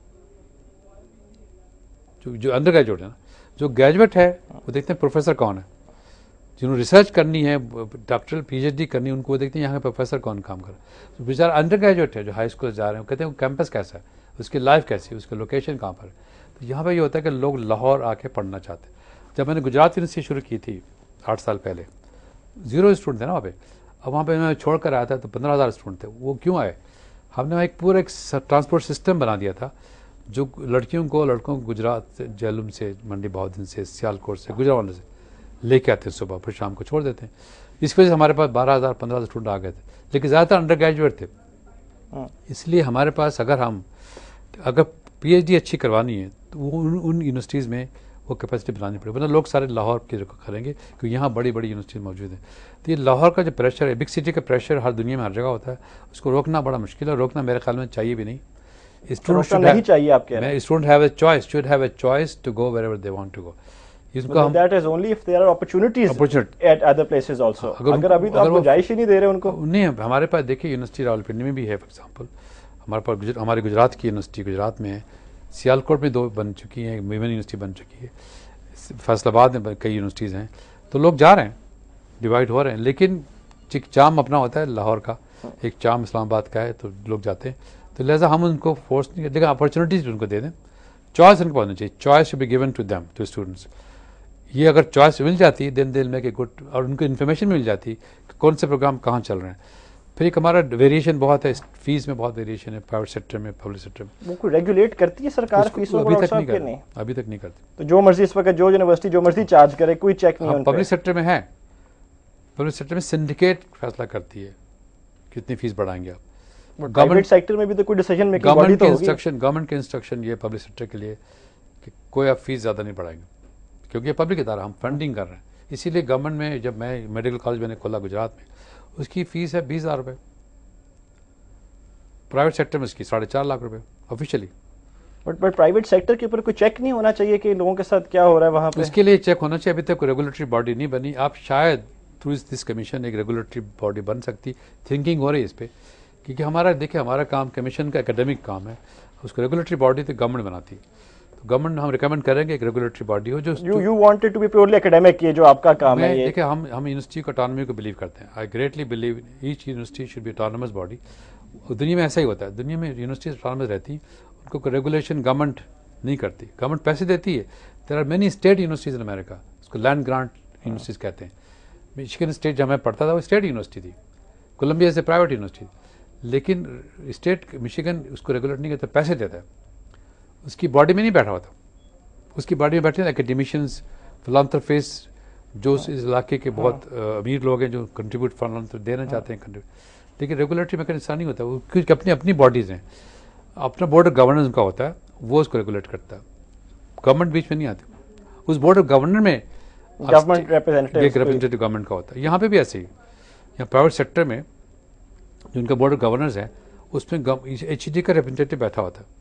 जो जो अंडर ग्रेजुएट है ना, जो ग्रेजुएट है वो देखते हैं प्रोफेसर कौन है, जिन्होंने रिसर्च करनी है, डॉक्टरल पीएचडी करनी है, उनको देखते हैं यहाँ का प्रोफेसर कौन काम कर रहा है। तो बेचारा अंडर ग्रेजुएट है जो हाई स्कूल जा रहे हैं, कहते हैं कैंपस कैसा है, उसकी लाइफ कैसी है, उसकी लोकेशन कहाँ पर है। तो यहाँ पर ये होता है कि लोग लाहौर आके पढ़ना चाहते हैं। जब मैंने गुजरात यूनिवर्सिटी शुरू की थी आठ साल पहले, जीरो स्टूडेंट थे ना वहाँ पे, अब वहाँ पे मैं छोड़ कर आया था तो पंद्रह हज़ार स्टूडेंट थे। वो क्यों आए? हमने वहाँ एक पूरा एक ट्रांसपोर्ट सिस्टम बना दिया था, जो लड़कियों को लड़कों को गुजरात से, जेलम से, मंडी बहाउद्दीन से, सियालकोट से, गुजरावाला से लेके आते हैं सुबह, फिर शाम को छोड़ देते हैं। इस वजह से हमारे पास बारह हज़ार पंद्रह हज़ार स्टूडेंट आ गए थे, लेकिन ज़्यादातर अंडर ग्रेजुएट थे। इसलिए हमारे पास अगर हम अगर पीएचडी अच्छी करवानी है तो वो उन, उन यूनिवर्सिटीज़ में वो कैपेसिटी बनानी पड़ेगी, वरना लोग सारे लाहौर की करेंगे, क्योंकि यहाँ बड़ी बड़ी यूनिवर्सिटी मौजूद है। तो ये लाहौर का जो प्रेशर है, बिग सिटी का प्रेशर हर दुनिया में हर जगह होता है, उसको रोकना बड़ा मुश्किल है। रोकना मेरे ख्याल में चाहिए भी नहीं। स्टूडेंट नहीं चाहिए आप कह रहे हैं? Student have a choice, should have a choice to go wherever they want to go. इसको हम that is only if there are opportunities at other places also. अगर अभी तो आप गुंजाइश ही नहीं दे रहे उनको। नहीं, हमारे पास देखिए यूनिवर्सिटी रावलपिंडी में भी है, फॉर एग्जांपल हमारे पास हमारे गुजरात की यूनिवर्सिटी गुजरात में है, सियालकोट में दो बन चुकी हैं, विमेन यूनिवर्सिटी बन चुकी है, फैसलाबाद में कई यूनिवर्सिटीज़ हैं। तो लोग जा रहे हैं, डिवाइड हो रहे हैं, लेकिन एक चाम अपना होता है लाहौर का, एक चाम इस्लामाबाद का है, तो लोग जाते हैं। तो लिहाजा हम उनको फोर्स नहीं करते, लेकिन अपॉर्चुनिटीज उनको दे दें, चॉइस उनको होनी चाहिए, choice should be given to them, to students. ये अगर चॉइस मिल जाती then they will make a good, और उनको इन्फॉर्मेशन मिल जाती कि कौन से प्रोग्राम कहाँ चल रहे हैं। फिर एक हमारा वेरिएशन बहुत है, फीस में बहुत वेरिएशन है प्राइवेट सेक्टर में, पब्लिक सेक्टर में। वो कोई रेगुलेट करती है सरकार फीसों को? अभी तक नहीं करती, अभी तक नहीं करती। तो जो मर्जी इस वक्त जो यूनिवर्सिटी जो मर्जी चार्ज करे, कोई चेक नहीं है। पब्लिक सेक्टर में है, पब्लिक सेक्टर में सिंडिकेट फैसला करती है कितनी फीस बढ़ाएंगे आप। गवर्नमेंट सेक्टर में भी तो कोई डिसीजन मेकिंग बॉडी तो होगी। इंस्ट्रक्शन, गवर्नमेंट के इंस्ट्रक्शन ये पब्लिक सेक्टर के लिए कि कोई आप फीस ज़्यादा नहीं बढ़ाएंगे, क्योंकि ये पब्लिक इदारा, हम फंडिंग कर रहे हैं। इसीलिए गवर्नमेंट में जब मैं मेडिकल कॉलेज मैंने खोला गुजरात में, उसकी फीस है बीस हज़ार रुपये, प्राइवेट सेक्टर में उसकी साढ़े चार लाख रुपए officially. But but private sector के ऊपर कोई चेक नहीं होना चाहिए कि लोगों के साथ क्या हो रहा है वहाँ पे? उसके लिए चेक होना चाहिए। अभी तक कोई रेगुलेटरी बॉडी नहीं बनी। आप शायद थ्रू दिस कमीशन एक रेगुलेटरी बॉडी बन सकती, थिंकिंग हो रही है इस पर, क्योंकि हमारा देखिए हमारा काम कमीशन का एकेडमिक काम है, उसको रेगुलेटरी बॉडी तो गवर्नमेंट बनाती है। तो गवर्नमेंट हम रिकमेंड करेंगे एक रेगुलेटरी बॉडी हो जो you you wanted to be purely academic, ये जो आपका काम है। देखिए हम हम यूनिवर्सिटी को ऑटोनॉमी को बिलीव करते हैं। I greatly believe each university should be autonomous body. दुनिया में ऐसा ही होता है, दुनिया में यूनिवर्सिटी ऑटोनमस रहती है, उनको कोई रेगुलेशन गवर्नमेंट नहीं करती, गवर्नमेंट पैसे देती है। There are many state universities in America, उसको लैंड ग्रांट यूनिवर्सिटीज कहते हैं। मिशिगन स्टेट जहाँ मैं पढ़ता था वो स्टेट यूनिवर्सिटी थी, कोलंबिया से प्राइवेट यूनिवर्सिटी, लेकिन स्टेट मिशिगन उसको रेगुलेट नहीं करता, पैसे देता है। उसकी बॉडी में नहीं बैठा होता, उसकी बॉडी में बैठे एकेडमिशियंस, फिलांथ्रोपिस्ट, जो इस इलाके के बहुत अमीर लोग हैं जो कंट्रीब्यूट फिलांथ्रोपी देना चाहते हैं कंट्रीब्यूट, लेकिन रेगुलेटरी मैकेनिज्म नहीं होता। वो क्योंकि अपनी अपनी बॉडीज़ हैं, अपना बोर्ड ऑफ गवर्नेंस का होता है, वो उसको रेगुलेट करता है, गवर्नमेंट बीच में नहीं आती। उस बोर्ड ऑफ गवर्नर में गवर्नमेंट रिप्रेजेंटेटिव गवर्नमेंट का होता है। यहाँ पे भी ऐसे ही, यहाँ प्राइवेट सेक्टर में जो उनका बोर्ड ऑफ गवर्नर्स है उसमें एच ई डी का रिप्रेजेंटेटिव बैठा होता है।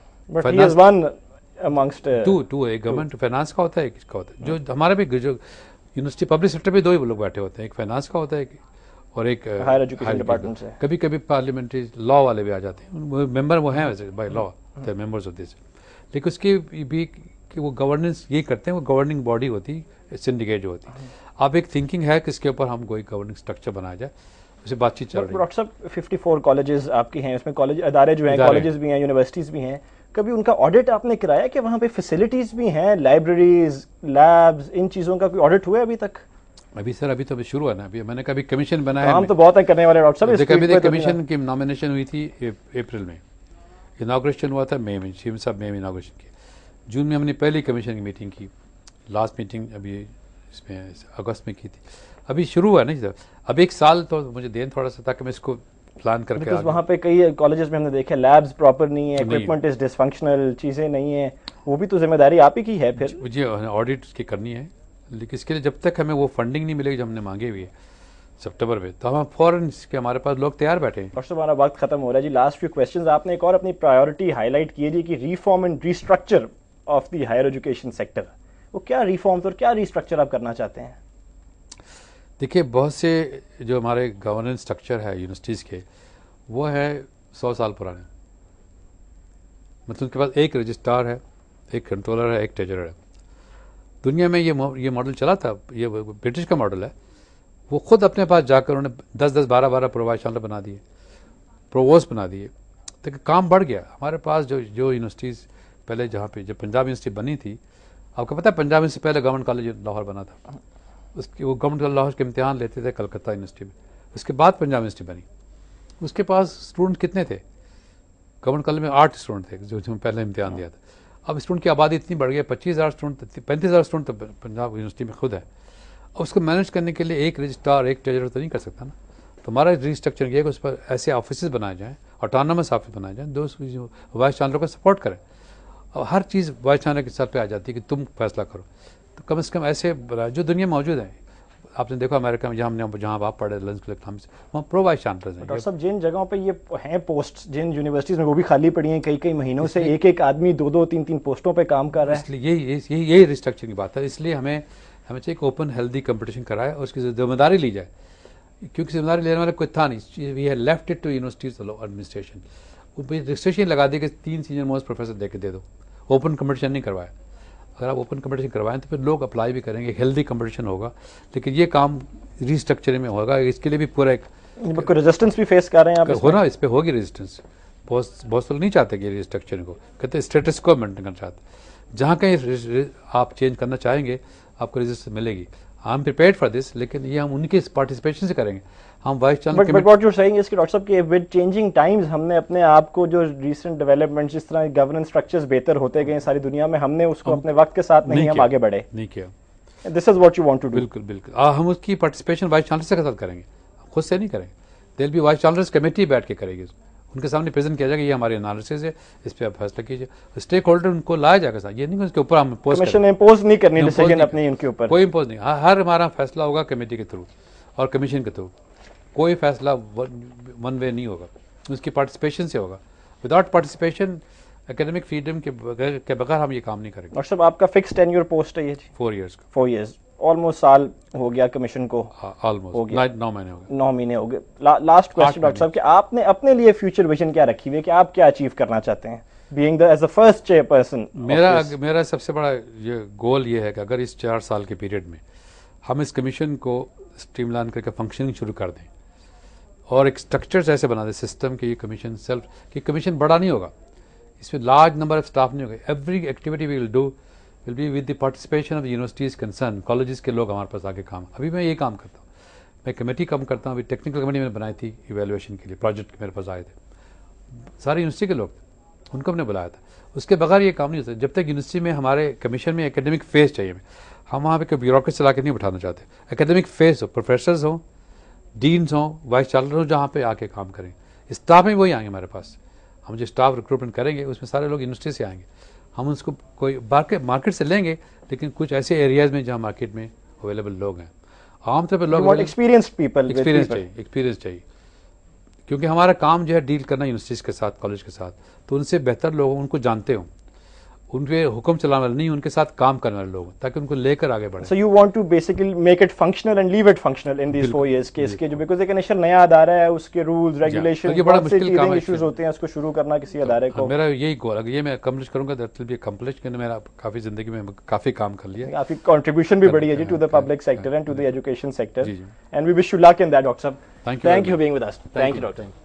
टू टू एक गवर्नमेंट फाइनेंस का होता है, एक इसका होता है। जो हमारे भी जो यूनिवर्सिटी पब्लिक सेक्टर में दो ही लोग बैठे होते हैं, एक फाइनेंस का होता है और एक हायर एजुकेशन डिपार्टमेंट से। कभी कभी पार्लियामेंट्री लॉ वाले भी आ जाते हैं, मेंबर वो हैं वैसे by law, the members of this. लेकिन उसकी भी कि वो गवर्नेंस ये करते हैं, वो गवर्निंग बॉडी होती है, सिंडिकेट जो होती है। अब एक थिंकिंग है कि इसके ऊपर हम कोई गवर्निंग स्ट्रक्चर बनाया जाए, उसे बातचीत चल रही है। डॉक्टर साहब चौवन कॉलेजेस आपकी हैं, उसमें कॉलेज अदारे जो हैं, कॉलेजेस भी हैं, यूनिवर्सिटीज़ भी हैं, कभी उनका ऑडिट आपने कराया कि वहाँ पे फैसिलिटीज़ भी हैं, लाइब्रेरीज, लैब्स, इन चीज़ों का कोई ऑडिट हुआ है अभी तक? अभी सर अभी तो अभी शुरू है ना, अभी मैंने कभी कमीशन बनाया है। हम तो बहुत है करने वाले डॉक्टर साहब। देखिए अभी कमीशन की नॉमिनेशन हुई थी अप्रैल में, इनाग्रेशन हुआ था मई में, सीएम साहब मई में इनाग्रेशन किया, जून में हमने पहली कमीशन की मीटिंग की, लास्ट मीटिंग अभी इसमें अगस्त में की थी। अभी शुरू हुआ नहीं सर, अब एक साल तो मुझे दें थोड़ा सा, ताकि मैं इसको प्लान करके आगे। वहाँ पे कई कॉलेजेस में हमने देखे लैब्स प्रॉपर नहीं है, इक्विपमेंट इज डिसफंक्शनल, चीज़ें नहीं है, वो भी तो जिम्मेदारी आप ही की है फिर। मुझे ऑडिट की करनी है, लेकिन इसके लिए जब तक हमें वो फंडिंग नहीं मिलेगी जो हमने मांगे हुई है सितंबर में, तो हम फॉरन के हमारे पास लोग तैयार बैठे हैं। डॉक्टर हमारा वक्त खत्म हो रहा है जी, लास्ट फ्यू क्वेश्चंस। आपने एक और अपनी प्रायोरिटी हाईलाइट की है कि reform and restructure of the higher education sector. वो क्या रिफॉर्म्स और क्या रिस्ट्रक्चर आप करना चाहते हैं? देखिए बहुत से जो हमारे गवर्नेंस स्ट्रक्चर है यूनिवर्सिटीज़ के, वो है सौ साल पुराने। मतलब उनके पास एक रजिस्ट्रार है, एक कंट्रोलर है, एक ट्रेजरर है। दुनिया में ये ये मॉडल चला था, ये ब्रिटिश का मॉडल है। वो खुद अपने पास जाकर उन्होंने दस दस बारह बारह प्रोवाइस चांसलर बना दिए, प्रोवोस्ट बना दिए, तो काम बढ़ गया। हमारे पास जो जो यूनिवर्सिटीज़ पहले जहाँ पे जब पंजाब यूनिवर्सिटी बनी थी, आपको पता है पंजाब यूनिवर्सिटी पहले गवर्नमेंट कॉलेज लाहौर बना था, उसकी वो गवर्नमेंट कॉलेज लाहौर के इम्तिहान लेते थे कलकत्ता यूनिवर्सिटी में, उसके बाद पंजाब यूनिवर्सिटी बनी। उसके पास स्टूडेंट कितने थे? गवर्नमेंट कॉलेज में आठ स्टूडेंट थे जो जो पहले इम्तिहान दिया था। अब स्टूडेंट की आबादी इतनी बढ़ गई, पच्चीस हज़ार स्टूडेंट, पैंतीस हज़ार स्टूडेंट तो पंजाब यूनिवर्सिटी में खुद है। और उसको मैनेज करने के लिए एक रजिस्ट्रार, एक ट्रेजरर तो नहीं कर सकता ना। तो हमारा रिस्ट्रक्चर ये है कि उस पर ऐसे ऑफिस बनाए जाएँ, ऑटोनमस ऑफिस बनाए जाएँ, दो वाइस चांसलर को सपोर्ट करें। और हर चीज़ वाइस चांसलर के साथ पे आ जाती है कि तुम फैसला करो। तो कम से कम ऐसे जो दुनिया में मौजूद है, आपने देखा अमेरिका में, जहाँ हमने जहाँ आप पढ़े लंच कलेक्ट, वहाँ प्रो वाइस चांसलर हैं। डॉक्टर साहब जिन जगहों पे ये हैं पोस्ट, जिन यूनिवर्सिटीज़ में वो भी खाली पड़ी हैं, कई कई महीनों से एक एक आदमी दो दो तीन तीन पोस्टों पे काम कर रहा है। इसलिए यही यही यही रिस्ट्रक्चर की बात है। इसलिए हमें हमें चाहिए ओपन हेल्दी कंपटीशन कराए और उसकी जिम्मेदारी ली जाए, क्योंकि जिम्मेदारी लेने वाला कोई था नहीं। We have left it to universities administration. वो रजिस्ट्रेशन लगा दी कि तीन सीनियर मोस्ट प्रोफेसर दे के दे दो, ओपन कंपटीशन नहीं करवाया। अगर आप ओपन कंपटीशन करवाएं तो फिर लोग अप्लाई भी करेंगे, हेल्दी कंपटीशन होगा। लेकिन ये काम रिस्ट्रक्चरिंग में होगा, इसके लिए भी पूरा एक रेजिस्टेंस भी फेस कर रहे हैं आप? हो ना, इस पर होगी रेजिस्टेंस। बहुत बहुत लोग नहीं चाहते कि रिस्ट्रक्चरिंग को, कहते स्टेटस को मेंटेन करना चाहते। जहाँ कहीं आप चेंज करना चाहेंगे आपको रेजिस्टेंस मिलेगी। I am prepared for this, लेकिन ये हम उनके पार्टिसिपेशन से करेंगे। हम vice chancellor but what you are saying is कि डॉक्टर साहब के विद चेंजिंग टाइम्स हमने अपने आप को जो रीसेंट डेवलपमेंट जिस तरह गवर्नेंस स्ट्रक्चर्स बेहतर होते गए सारी दुनिया में, हमने उसको अपने वक्त के साथ नहीं, हम आगे बढ़े। नहीं किया। This is what you want to do. बिल्कुल बिल्कुल। आ, हम उसकी पार्टिसिपेशन वाइस चांसलर के साथ करेंगे, खुद से नहीं करेंगे। There be vice chancellors committee बैठ के करेगी, उनके सामने प्रेजेंट किया जाएगा ये हमारे एनालिसिस है, इस पे आप फैसला कीजिए। स्टेक होल्डर उनको लाया जाएगा साथ, ये नहीं उसके ऊपर हम इम्पोज कमीशन इम्पोज नहीं करनी डिसीजन अपनी उनके ऊपर, कोई इम्पोज नहीं। हर हमारा फैसला होगा कमेटी के थ्रू और कमीशन के थ्रू, कोई फैसला वन वे नहीं होगा, उसकी पार्टिसिपेशन से होगा। विदाउट पार्टिसिपेशन एकेडमिक फ्रीडम के बगैर के बगैर हम ये काम नहीं करेंगे। और सब आपका फिक्स टेन्योर पोस्ट है ये जी? फोर इयर्स का। फोर इयर्स ऑलमोस्ट साल हो गया कमीशन को। ऑलमोस्ट हो गया, नौ महीने हो गए। नौ महीने हो गए। लास्ट क्वेश्चन डॉक्टर साहब कि आपने अपने लिए फ्यूचर विजन क्या रखी हुई है कि आप क्या अचीव करना चाहते हैं being the as the first chairperson? मेरा मेरा सबसे बड़ा ये गोल ये है कि अगर इस चार साल के पीरियड में हम इस कमीशन को स्ट्रीमलाइन करके फंक्शनिंग शुरू कर दें और एक स्ट्रक्चर्स ऐसे बना दें सिस्टम के, ये कमीशन सेल्फ कि कमीशन बड़ा नहीं होगा, इसमें लार्ज नंबर ऑफ स्टाफ नहीं होगा। Every activity we will do will be with the participation of universities concern, colleges के लोग हमारे पास आके काम। अभी मैं ये काम करता हूँ, मैं कमेटी काम करता हूँ। अभी टेक्निकल कमेटी मैंने बनाई थी इवेल्युएशन के लिए, प्रोजेक्ट मेरे पास आए थे, सारे यूनिवर्सिटी के लोग थे, उनको हमने बुलाया था। उसके बगैर ये काम नहीं होता जब तक यूनिवर्सिटी में हमारे कमीशन में एकेडमिक फेस चाहिए। हम वहाँ पे कोई ब्यूरोक्रेसी चला के नहीं बैठाना चाहते, एकेडमिक फेस हो, प्रोफेसर्स हों, डीन्स हों, वाइस चांसलर हो, जहाँ पे आके काम करें। स्टाफ में वही आएंगे हमारे पास, हम जो स्टाफ रिक्रूटमेंट करेंगे उसमें सारे लोग यूनिवर्सिटी से आएंगे। हम उसको कोई मार्केट मार्केट से लेंगे, लेकिन कुछ ऐसे एरियाज में जहाँ मार्केट में अवेलेबल लोग हैं। आमतौर पर लोग एक्सपीरियंस्ड पीपल, एक्सपीरियंस चाहिए, एक्सपीरियंस चाहिए, क्योंकि हमारा काम जो है डील करना यूनिवर्सिटीज़ के साथ, कॉलेज के साथ, तो उनसे बेहतर लोग उनको जानते हो, उनके हुक्म चलाने वाले नहीं, उनके साथ काम करने वाले लोग, ताकि उनको लेकर आगे बढ़े। So you want to basically make it functional and leave it functional in this four years के इसके जो बिकॉज़ एक इनिशियल नया अदारा है, उसके रूल्स रेगुलेशन ये बड़ा मुश्किल काम है, इश्यूज होते हैं, उसको शुरू करना किसी अदारे को। मेरा यही गोल है, ये मैं अकम्प्लिश करूंगा, दैट विल बी अकम्प्लिश, क्योंकि मेरा काफी जिंदगी में काफी काम कर लिया, काफी कंट्रीब्यूशन भी बढ़ी है जी to the public sector and to the education sector, and we wish you luck in that doctor साहब। Thank you for being with us. Thank you doctor.